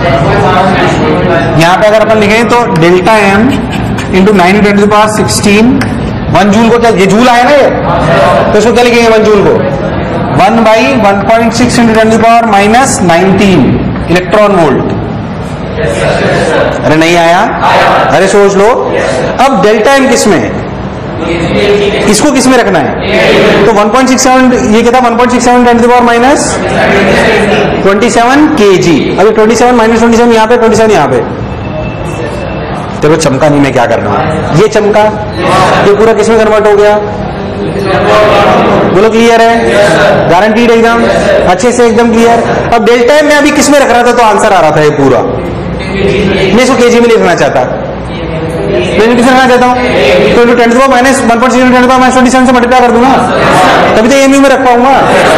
यहां पे अगर अपन लिखें तो डेल्टा एम इंटू 9 × 10⁻16 1 जूल को क्या, ये जूल आया ना ये, तो इसको क्या लिखेंगे 1 जूल को 1/1.6 × 10⁻19 इलेक्ट्रॉन वोल्ट। अरे नहीं आया, अरे सोच लो। अब डेल्टा एम किस में है, इसको किस में रखना है, तो 1.67 ये क्या था 1.67 × 10⁻27 kg। अभी 27 - 27 यहाँ पे 27 यहाँ पे, चलो चमका नहीं, मैं क्या कर रहा हूं, ये चमका, ये पूरा किस में कन्वर्ट हो गया, बोलो क्लियर है, गारंटीड एकदम अच्छे से एकदम क्लियर। अब डेल्टा एम मैं अभी किस में रख रहा था तो आंसर आ रहा था ये पूरा, मैं इसको केजी में लिखना चाहता, मैं किसे रखना चाहता हूं तो 10⁻- 1.6 × 10⁻27 से मल्टीप्लाई कर दूंगा, तभी तो एमयू में रख पाऊंगा।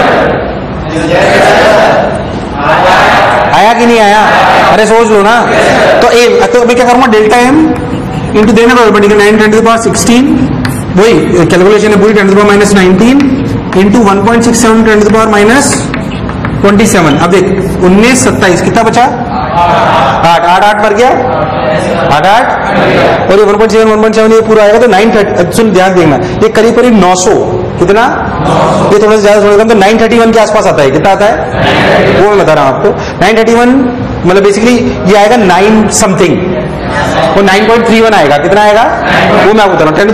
आया कि नहीं आया, अरे सोच लो ना। तो अभी क्या करूंगा, डेल्टा एम इंटू देना पड़ेगा 9 × 10⁻16, वही कैलकुलेशन है पूरी 10⁻19 इंटू 1.67 × 10⁻27। अब देख 19 27 कितना बचा, 8 पर गया 8 और ये 1.7 ये पूरा आएगा तो 930। सुन ध्यान देखना, ये करीब करीब 900 कितना, ये थोड़ा सा ज्यादा थोड़ा कम, तो 931 के आसपास आता है। कितना आता है वो मैं बता रहा हूं आपको, 931 मतलब बेसिकली ये आएगा 9 समथिंग, वो 9.31 आएगा। कितना आएगा वो मैं आपको बता रहा हूँ,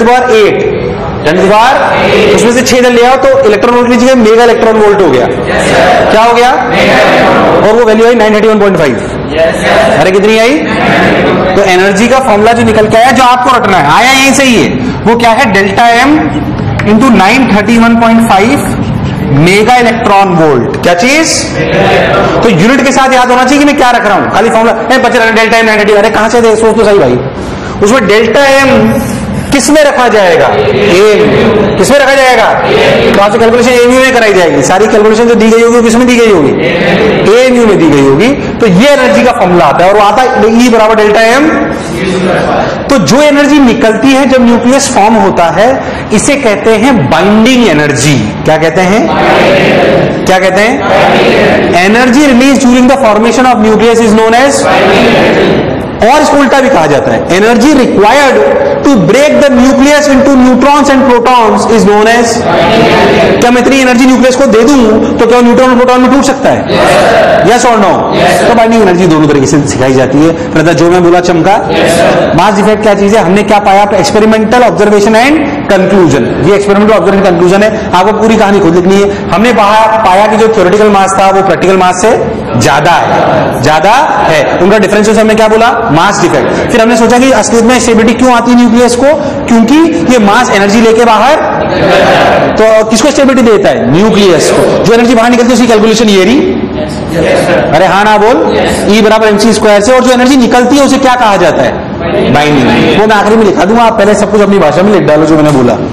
10⁻8 उसमें से 6 ले आओ तो इलेक्ट्रॉन वोल्ट लीजिएगा, मेगा इलेक्ट्रॉन वोल्ट हो गया। क्या हो गया, और वो वैल्यू आई 931.5। अरे कितनी आई, तो एनर्जी का फॉर्मूला जो निकल के आया, जो आपको रटना है, आया यहीं से ही है, वो क्या है, delta M into 931.5 mega electron volt. क्या चीज, तो यूनिट के साथ याद होना चाहिए कि मैं क्या रख रहा हूं, खाली फॉर्मूला नहीं बच रहा है, डेल्टा एम 930। अरे कहां से सोच तो सही भाई, उसमें डेल्टा एम किस में रखा जाएगा, एम किस में रखा जाएगा, तो आपसे कैलकुलेशन एमयू में कराई जाएगी, सारी कैलकुलेशन जो दी गई होगी किस में दी गई होगी, एमयू में दी गई होगी। तो ये एनर्जी का फॉर्मूला आता है, और आता है ई बराबर डेल्टा एम। तो जो एनर्जी निकलती है जब न्यूक्लियस फॉर्म होता है, इसे कहते हैं बाइंडिंग एनर्जी। क्या कहते हैं, क्या कहते हैं, energy release during the formation of nucleus is known as, और इसको उल्टा भी कहा जाता है, energy required to break the nucleus into neutrons and protons is known as. क्या मैं इतनी एनर्जी न्यूक्लियस को दे दूं तो क्या न्यूट्रॉन और प्रोटॉन में टूट सकता है, यस और नो। तो बाइंडिंग एनर्जी दोनों तरीके से सिखाई जाती है। फिर जो मैं बोला चमका, मास डिफेक्ट क्या चीज है, हमने क्या पाया, एक्सपेरिमेंटल ऑब्जर्वेशन एंड कंक्लूजन। ये एक्सपेरिमेंटल ऑब्जर्वेशन कंक्लूजन है, आपको पूरी कहानी खुद लिखनी है। हमने पाया कि जो थ्योरेटिकल मास था वो प्रैक्टिकल मास से ज्यादा है, उनका डिफरेंस हमने क्या बोला, मास डिफेक्ट। फिर हमने सोचा कि असलियत में स्टेबिलिटी क्यों आती है न्यूक्लियस को, क्योंकि ये मास एनर्जी लेके बाहर, तो किसको स्टेबिलिटी देता है, न्यूक्लियस को। जो एनर्जी बाहर निकलती है उसकी कैलकुलेशन ये रही, अरे हाँ ना बोल, E = mc² से। और जो एनर्जी निकलती है उसे क्या कहा जाता है, बाइंडिंग। वो मैं आखिरी में लिखा दूंगा, आप पहले सब कुछ अपनी भाषा में लिख डालो जो मैंने बोला।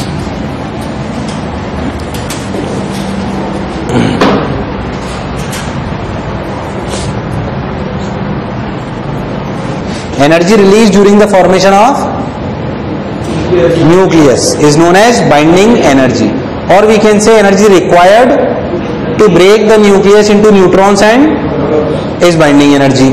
Energy released during the formation of nucleus is known as binding energy, or we can say energy required to break the nucleus into neutrons and is binding energy.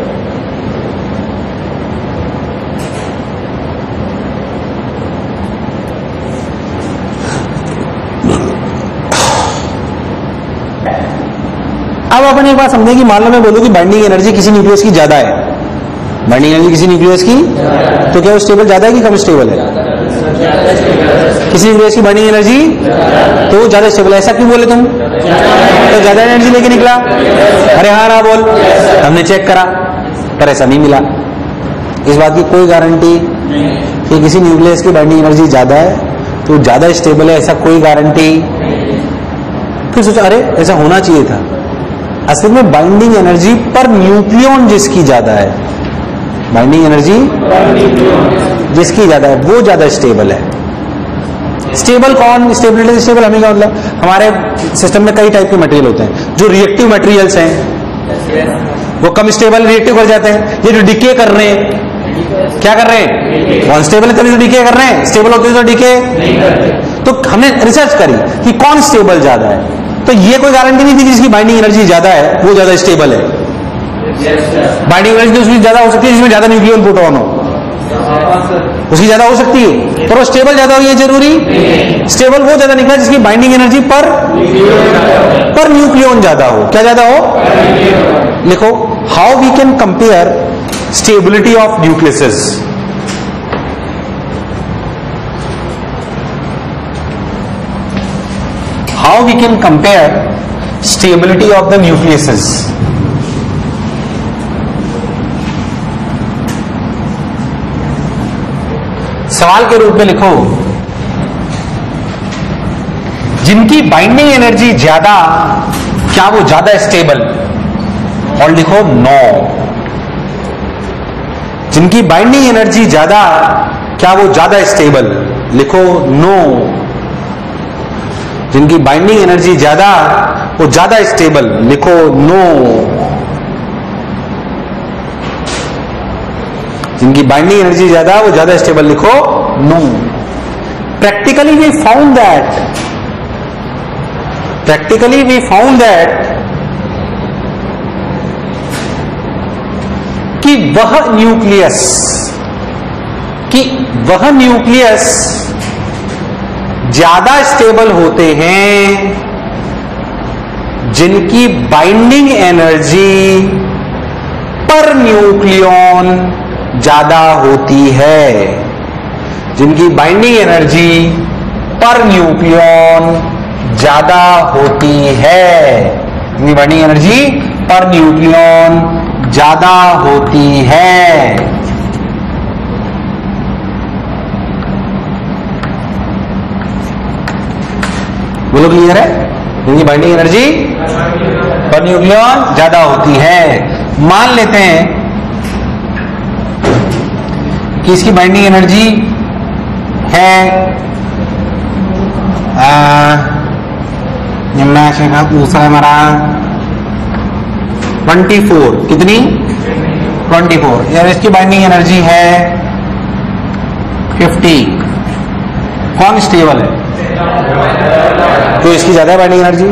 अब अपन एक बात समझें कि मान लो मैं बोलूं कि बाइंडिंग एनर्जी किसी न्यूक्लियस की ज्यादा है, बाइंडिंग एनर्जी किसी न्यूक्लियस की, तो क्या वो स्टेबल ज्यादा है कि कम स्टेबल है, किसी न्यूक्लियस की बाइंडिंग एनर्जी तो वो ज्यादा स्टेबल है। ऐसा क्यों बोले तुम, तो ज्यादा एनर्जी लेके निकला, अरे हाँ ना बोल, हमने चेक करा पर ऐसा नहीं मिला। इस बात की कोई गारंटी कि किसी न्यूक्लियस की बाइंडिंग एनर्जी ज्यादा है तो ज्यादा स्टेबल है, ऐसा कोई गारंटी। फिर सोचा अरे ऐसा होना चाहिए था, असल में बाइंडिंग एनर्जी पर न्यूक्लियन जिसकी ज्यादा है, बाइंडिंग एनर्जी जिसकी ज्यादा है वो ज्यादा स्टेबल है। स्टेबल कौन, स्टेबिलिटी स्टेबल हमें क्या मतलब, हमारे सिस्टम में कई टाइप के मटेरियल होते हैं। जो रिएक्टिव मटेरियल्स हैं वो कम स्टेबल रिएक्टिव कर जाते हैं। ये जो डिके कर रहे हैं, क्या कर रहे हैं, कौन स्टेबल है तभी तो डिके कर रहे हैं, स्टेबल होते हैं तो डिके। तो हमने रिसर्च करी कि कौन स्टेबल ज्यादा है, तो ये कोई गारंटी नहीं थी कि जिसकी बाइंडिंग एनर्जी ज्यादा है वो ज्यादा स्टेबल है। बाइंडिंग एनर्जी उसकी ज्यादा हो सकती है जिसमें ज्यादा न्यूक्लियन प्रोटॉन हो, उसकी ज्यादा हो सकती है, पर वो स्टेबल ज्यादा हो ये जरूरी। स्टेबल वो ज्यादा निकला जिसकी बाइंडिंग एनर्जी पर न्यूक्लियन ज्यादा हो। क्या ज्यादा हो? लिखो, how we can compare stability of nucleuses. How we can compare stability of the nucleuses. सवाल के रूप में लिखो, जिनकी बाइंडिंग एनर्जी ज्यादा, क्या वो ज्यादा स्टेबल? और लिखो नो। जिनकी बाइंडिंग एनर्जी ज्यादा, क्या वो ज्यादा स्टेबल? लिखो नो। जिनकी बाइंडिंग एनर्जी ज्यादा वो ज्यादा स्टेबल? लिखो नो। जिनकी बाइंडिंग एनर्जी ज्यादा वो ज्यादा स्टेबल? लिखो no. Practically we found that कि वह न्यूक्लियस ज्यादा स्टेबल होते हैं जिनकी बाइंडिंग एनर्जी पर न्यूक्लियन ज्यादा होती है। जिनकी बाइंडिंग एनर्जी पर न्यूक्लियन ज्यादा होती है। जिनकी बाइंडिंग एनर्जी पर न्यूक्लियन ज्यादा होती है। बोलो क्लियर है? जिनकी बाइंडिंग एनर्जी पर न्यूक्लियन ज्यादा होती है। मान लेते हैं कि इसकी बाइंडिंग एनर्जी है दूसरा हमारा 24। कितनी? 24। यार इसकी बाइंडिंग एनर्जी है 50। कौन स्टेबल है? तो इसकी ज्यादा बाइंडिंग एनर्जी।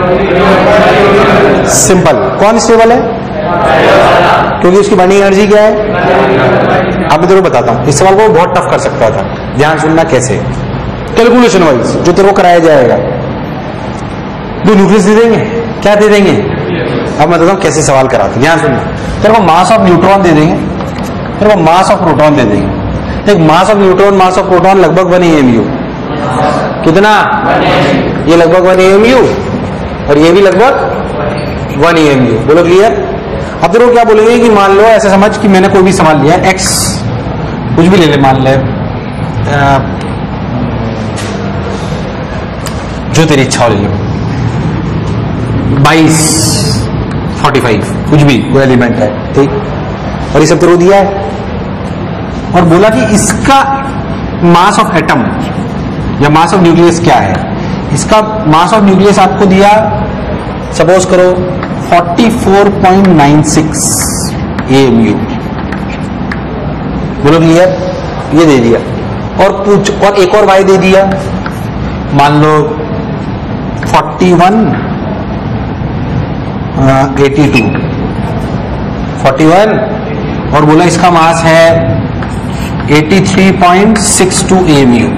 सिंपल। कौन स्टेबल है? क्योंकि उसकी बाइंडिंग एनर्जी क्या है? अब मैं तेरे को बताता हूं। इस सवाल को बहुत टफ कर सकता था। ध्यान सुनना कैसे, कैलकुलेशन वाइज जो तेरे को कराया जाएगा। दो न्यूक्लियस दे देंगे, क्या दे देंगे? अब मैं बताता हूं कैसे सवाल कराते। ध्यान सुनना। तेरे को मास ऑफ न्यूट्रॉन दे देंगे, तेरे को मास ऑफ प्रोटॉन दे देंगे। एक mass of neutron, mass of proton लगभग 1 AMU। कितना? ये लगभग 1 AMU और ये भी लगभग 1 AMU। बोलो क्लियर? अब तेरे को क्या बोलेंगे कि मान लो, ऐसे समझ कि मैंने कोई भी सामान लिया, x कुछ भी ले ले, मान ले जो तेरी इच्छा हो ले लो, 22, 45, कुछ भी कोई एलिमेंट है, ठीक। और ये सब तेरे को दिया है और बोला कि इसका मास ऑफ एटम या मास ऑफ न्यूक्लियस क्या है। इसका मास ऑफ न्यूक्लियस आपको दिया, सपोज करो 44.96 AMU। बोलो क्लियर? ये दे दिया और पूछ, और एक और y दे दिया, मान लो 41, 82, 41, और बोला इसका मास है 83.62 AMU।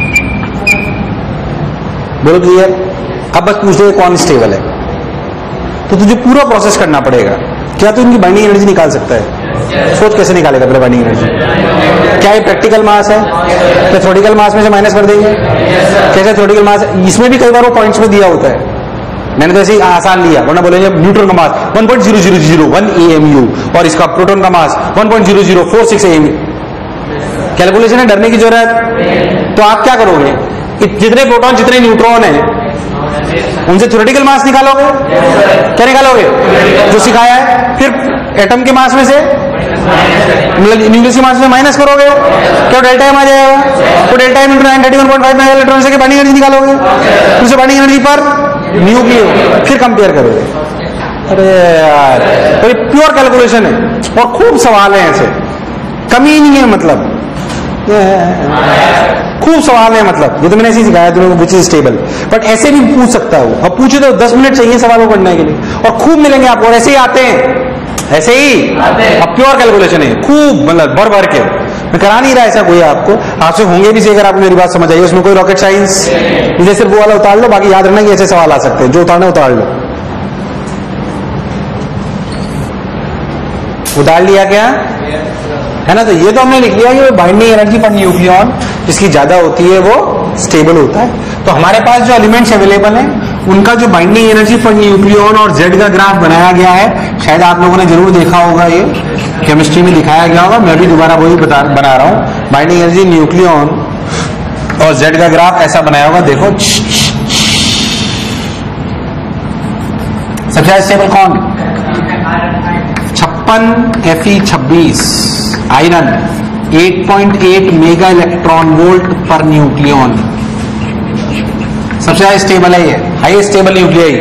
बोलो क्लियर? अब बस पूछ रहे कौन स्टेबल है, तो तुझे पूरा प्रोसेस करना पड़ेगा। क्या तू इनकी बाइंडिंग एनर्जी निकाल सकता है? सोच कैसे निकालेगा पहले बाइंडिंग एनर्जी? क्या ये प्रैक्टिकल मास है? क्या थ्योरेटिकल मास में से माइनस कर देंगे? कैसे थ्योरेटिकल मास? इसमें भी कई बार वो पॉइंट्स में दिया होता है, मैंने तो ऐसे ही आसान लिया, वरना बोलेंगे न्यूट्रॉन का मास 1.0001 AMU और इसका प्रोटॉन का मास 1.0046 AMU। कैलकुलेशन है, डरने की जरूरत। तो आप क्या करोगे? जितने प्रोटॉन जितने न्यूट्रॉन है उनसे थ्योरेटिकल मास निकालोगे। क्या निकालोगे? जो सिखाया है। फिर एटम के मास में से, मतलब न्यूक्लियस के मास में माइनस करोगे, क्या डेल्टा एम आ जाएगा। तो डेल्टा एम × 931.5 मेगा इलेक्ट्रॉन से बाइंडिंग एनर्जी निकालोगे, फिर से बाइंडिंग एनर्जी पर न्यूक्लियो, फिर कंपेयर करोगे। अरे यार, तो ये प्योर कैलकुलेशन है और खूब सवाल है ऐसे, कमी नहीं है, मतलब खूब सवाल है। मतलब ये तो मैंने ऐसे ही सिखाया तुम्हें, विच इज स्टेबल, बट ऐसे भी पूछ सकता है वो। अब पूछे तो 10 मिनट चाहिए सवाल को पढ़ने के लिए, और खूब मिलेंगे आपको, और ऐसे ही आते हैं। ऐसे ही अब प्योर कैलकुलेशन है, खूब मतलब भर भर के। मैं करा नहीं रहा ऐसा कोई आपको, आपसे होंगे भी, अगर आपको मेरी बात समझ आई, उसमें कोई रॉकेट साइंस मुझे सिर्फ वो वाला उतार लो, बाकी याद रखना कि ऐसे सवाल आ सकते हैं, जो उतारना उतार लो। उतार लिया क्या है ना? तो ये तो हमने लिख लिया कि बाइंडिंग एनर्जी पर न्यूक्लियॉन जिसकी ज्यादा होती है वो स्टेबल होता है। तो हमारे पास जो एलिमेंट्स अवेलेबल हैं उनका जो बाइंडिंग एनर्जी पर न्यूक्लियॉन और जेड का ग्राफ बनाया गया है, शायद आप लोगों ने जरूर देखा होगा, ये केमिस्ट्री में दिखाया गया होगा, मैं भी दोबारा वही बना रहा हूं। बाइंडिंग एनर्जी न्यूक्लियॉन और जेड का ग्राफ ऐसा बनाया होगा, देखो। सबसे ज्यादा स्टेबल कौन? 56 Fe26 iron 8.8 mega electron volt per nucleon, सबसे ज्यादा स्टेबल है ये, हाईएस्ट स्टेबल न्यूक्लियाई।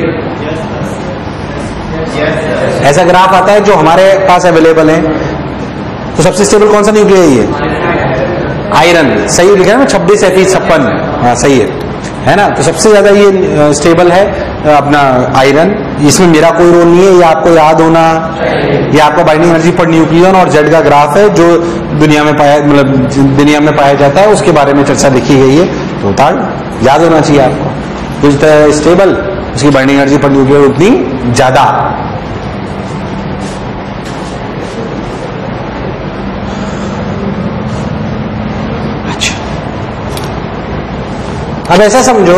ऐसा ग्राफ आता है जो हमारे पास अवेलेबल है। तो सबसे स्टेबल कौन सा न्यूक्लियाई है? आयरन, सही लिखा है ना, 26 Fe56, हाँ सही है ना? तो सबसे ज्यादा ये स्टेबल है अपना आयरन। इसमें मेरा कोई रोल नहीं है, ये आपको याद होना, ये आपका बाइंडिंग एनर्जी पर न्यूक्लियन और जेड का ग्राफ है जो दुनिया में पाया, मतलब दुनिया में पाया जाता है, उसके बारे में चर्चा लिखी गई है। तो उतार याद होना चाहिए आपको। जितना स्टेबल उसकी बाइंडिंग एनर्जी पर न्यूक्लियन उतनी ज्यादा। अच्छा, अब ऐसा समझो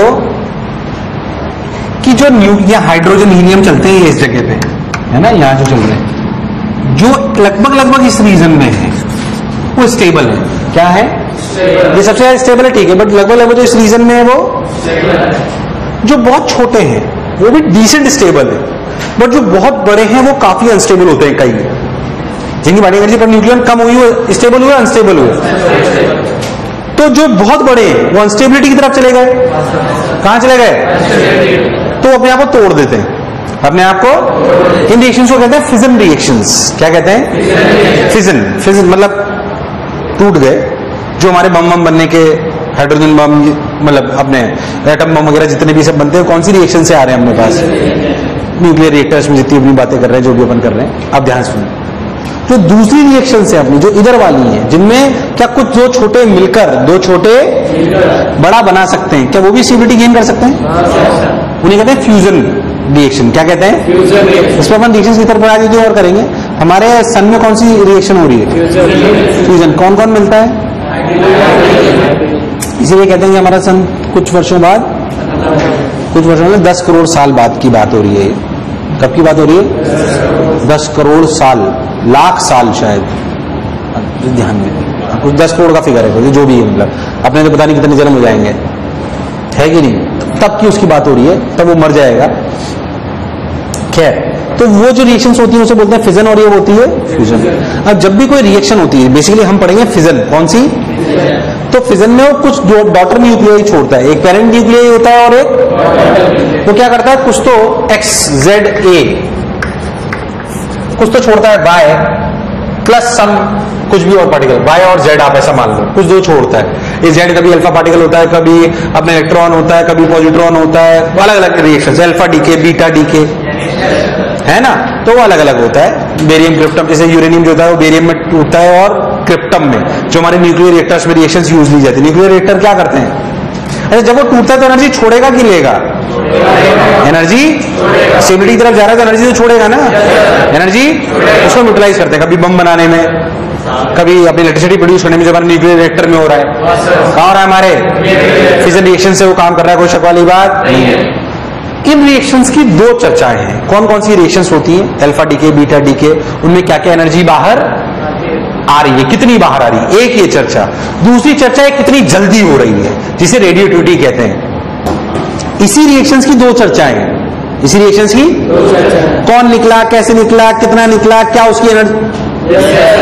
कि जो यहाँ हाइड्रोजन हीलियम चलते हैं इस जगह पे, है ना, यहाँ जो चल रहे हैं, जो लगभग इस रीजन में है वो स्टेबल है। क्या है? ये सबसे ज्यादा स्टेबल है, ठीक है, बट लगभग जो इस रीजन में है वो जो बहुत छोटे हैं वो भी डिसेंट स्टेबल है, बट जो बहुत बड़े हैं वो काफी अनस्टेबल होते हैं। कई जिनकी बाइंडिंग एनर्जी पर न्यूक्लियन कम हुई, वो स्टेबल हुए, अनस्टेबल हुए। तो जो बहुत बड़े हैं वो अनस्टेबिलिटी की तरफ चले गए। कहां चले गए? तो अपने आप को तोड़ देते हैं, अपने आप को। इन रिएक्शंस को कहते हैं फिजन रिएक्शंस। क्या कहते हैं? फिजन मतलब टूट गए। जो हमारे बम बनने के, हाइड्रोजन बम, मतलब अपने एटम बम वगैरह जितने भी सब बनते हैं, कौन सी रिएक्शन से आ रहे हैं अपने पास? न्यूक्लियर रिएक्टर्स में जितनी अपनी बातें कर रहे हैं, जो भी अपन कर रहे हैं, आप ध्यान सुनिए। जो दूसरी रिएक्शन है अपनी, जो इधर वाली है, जिनमें क्या कुछ दो छोटे मिलकर दो छोटे बड़ा बना सकते हैं, क्या वो भी स्टेबिलिटी गेन कर सकते हैं? उन्हें कहते हैं फ्यूजन रिएक्शन। क्या कहते हैं? Fusion reaction. इस पर अपन रिएक्शन की तरफ आगे और करेंगे। हमारे सन में कौन सी रिएक्शन हो रही है? फ्यूजन। कौन कौन मिलता है? इसीलिए कहते हैं कि हमारा सन कुछ वर्षों में 10 करोड़ साल बाद की बात हो रही है। कब की बात हो रही है? 10 करोड़ साल, लाख साल शायद, ध्यान में कुछ 10 करोड़ का फिगर है, जो भी है, मतलब अपने तो पता नहीं कितने जन्म हो जाएंगे, है कि नहीं, तब की उसकी बात हो रही है, तब वो मर जाएगा। खैर, तो वो जो रिएक्शंस होती है उसे बोलते हैं फिजन, और ये होती है फ्यूजन। अब जब भी कोई रिएक्शन होती है, बेसिकली हम पढ़ेंगे फिजन। कौन सी? तो फिजन में वो कुछ डॉटर न्यूक्लियाई छोड़ता है, एक पेरेंट न्यूक्लियाई होता है और एक वो क्या करता है, कुछ तो एक्स जेड ए, कुछ तो छोड़ता है वाई प्लस सम कुछ भी और पार्टिकल, वाई और जेड आप ऐसा मान लो, कुछ दो छोड़ता है। ये जेड कभी अल्फा पार्टिकल होता है, कभी अपने इलेक्ट्रॉन होता है, कभी पॉजिट्रॉन होता है, अलग अलग reaction, alpha decay, beta decay, है ना, तो वो अलग अलग होता है। बेरियम क्रिप्टम, जैसे यूरेनियम जो होता है वो बेरियम में टूटता है और क्रिप्टम में, जो हमारे न्यूक्लियर रिएक्टर्स में रिएक्शंस यूज ली जाती है। न्यूक्लियर रिएक्टर क्या करते हैं? अरे जब वो टूटता है तो एनर्जी छोड़ेगा कि लेगा? एनर्जी स्टेबिलिटी की तरफ जा रहा है तो एनर्जी तो छोड़ेगा ना, एनर्जी उसको यूटिलाइज करते हैं, कभी बम बनाने में, कभी अपनी इलेक्ट्रिसिटी प्रोड्यूस करने में, जो हमारे न्यूक्लियर रिएक्टर में हो रहा है। कहां हो रहा है? हमारे फिजन रिएक्शन से वो काम कर रहा है, कोई शक वाली बात नहीं है। इन रिएक्शंस की दो चर्चाएं हैं। कौन कौन सी रिएक्शंस होती हैं? अल्फा डीके, बीटा डीके, उनमें क्या क्या एनर्जी बाहर आ रही है, कितनी बाहर आ रही है, एक ये चर्चा। दूसरी चर्चा है कितनी जल्दी हो रही है, जिसे रेडियोएक्टिविटी कहते हैं। इसी रिएक्शंस की दो चर्चाएं हैं। इसी रिएक्शंस की कौन निकला, कैसे निकला, कितना निकला, क्या उसकी एनर्जी,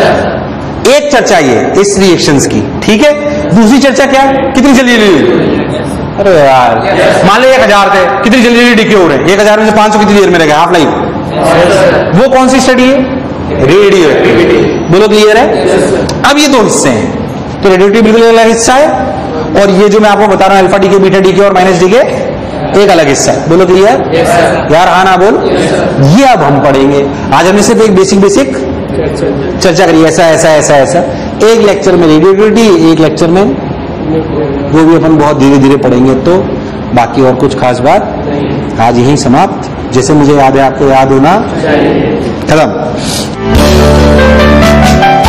एक चर्चा ये इस रिएक्शंस की, ठीक है। दूसरी चर्चा क्या है? कितनी जल्दी, अरे यार मान लो 1000 थे, कितनी जल्दी डिके हो रहे हैं, 1000 में से 500 कितनी देर में रहेगा हाफ लाइफ। वो कौन सी स्टडी है? Radioactivity. बोलो क्लियर है? अब ये दो हिस्से हैं, तो रेडियो एक्टिविटी बिल्कुल अलग हिस्सा है, और ये जो मैं आपको बता रहा हूं अल्फा डीके, बीटा डीके और माइनस डीके, एक अलग हिस्सा। बोलो क्लियर यार, हाँ ना बोल। ये अब हम पढ़ेंगे। आज हमने सिर्फ एक बेसिक चर्चा करी, ऐसा ऐसा ऐसा ऐसा। एक लेक्चर में रेडियोएक्टिविटी, एक लेक्चर में वो भी अपन बहुत धीरे धीरे पढ़ेंगे। तो बाकी और कुछ खास बात आज यहीं समाप्त। जैसे मुझे याद है आपको याद होना खत्म।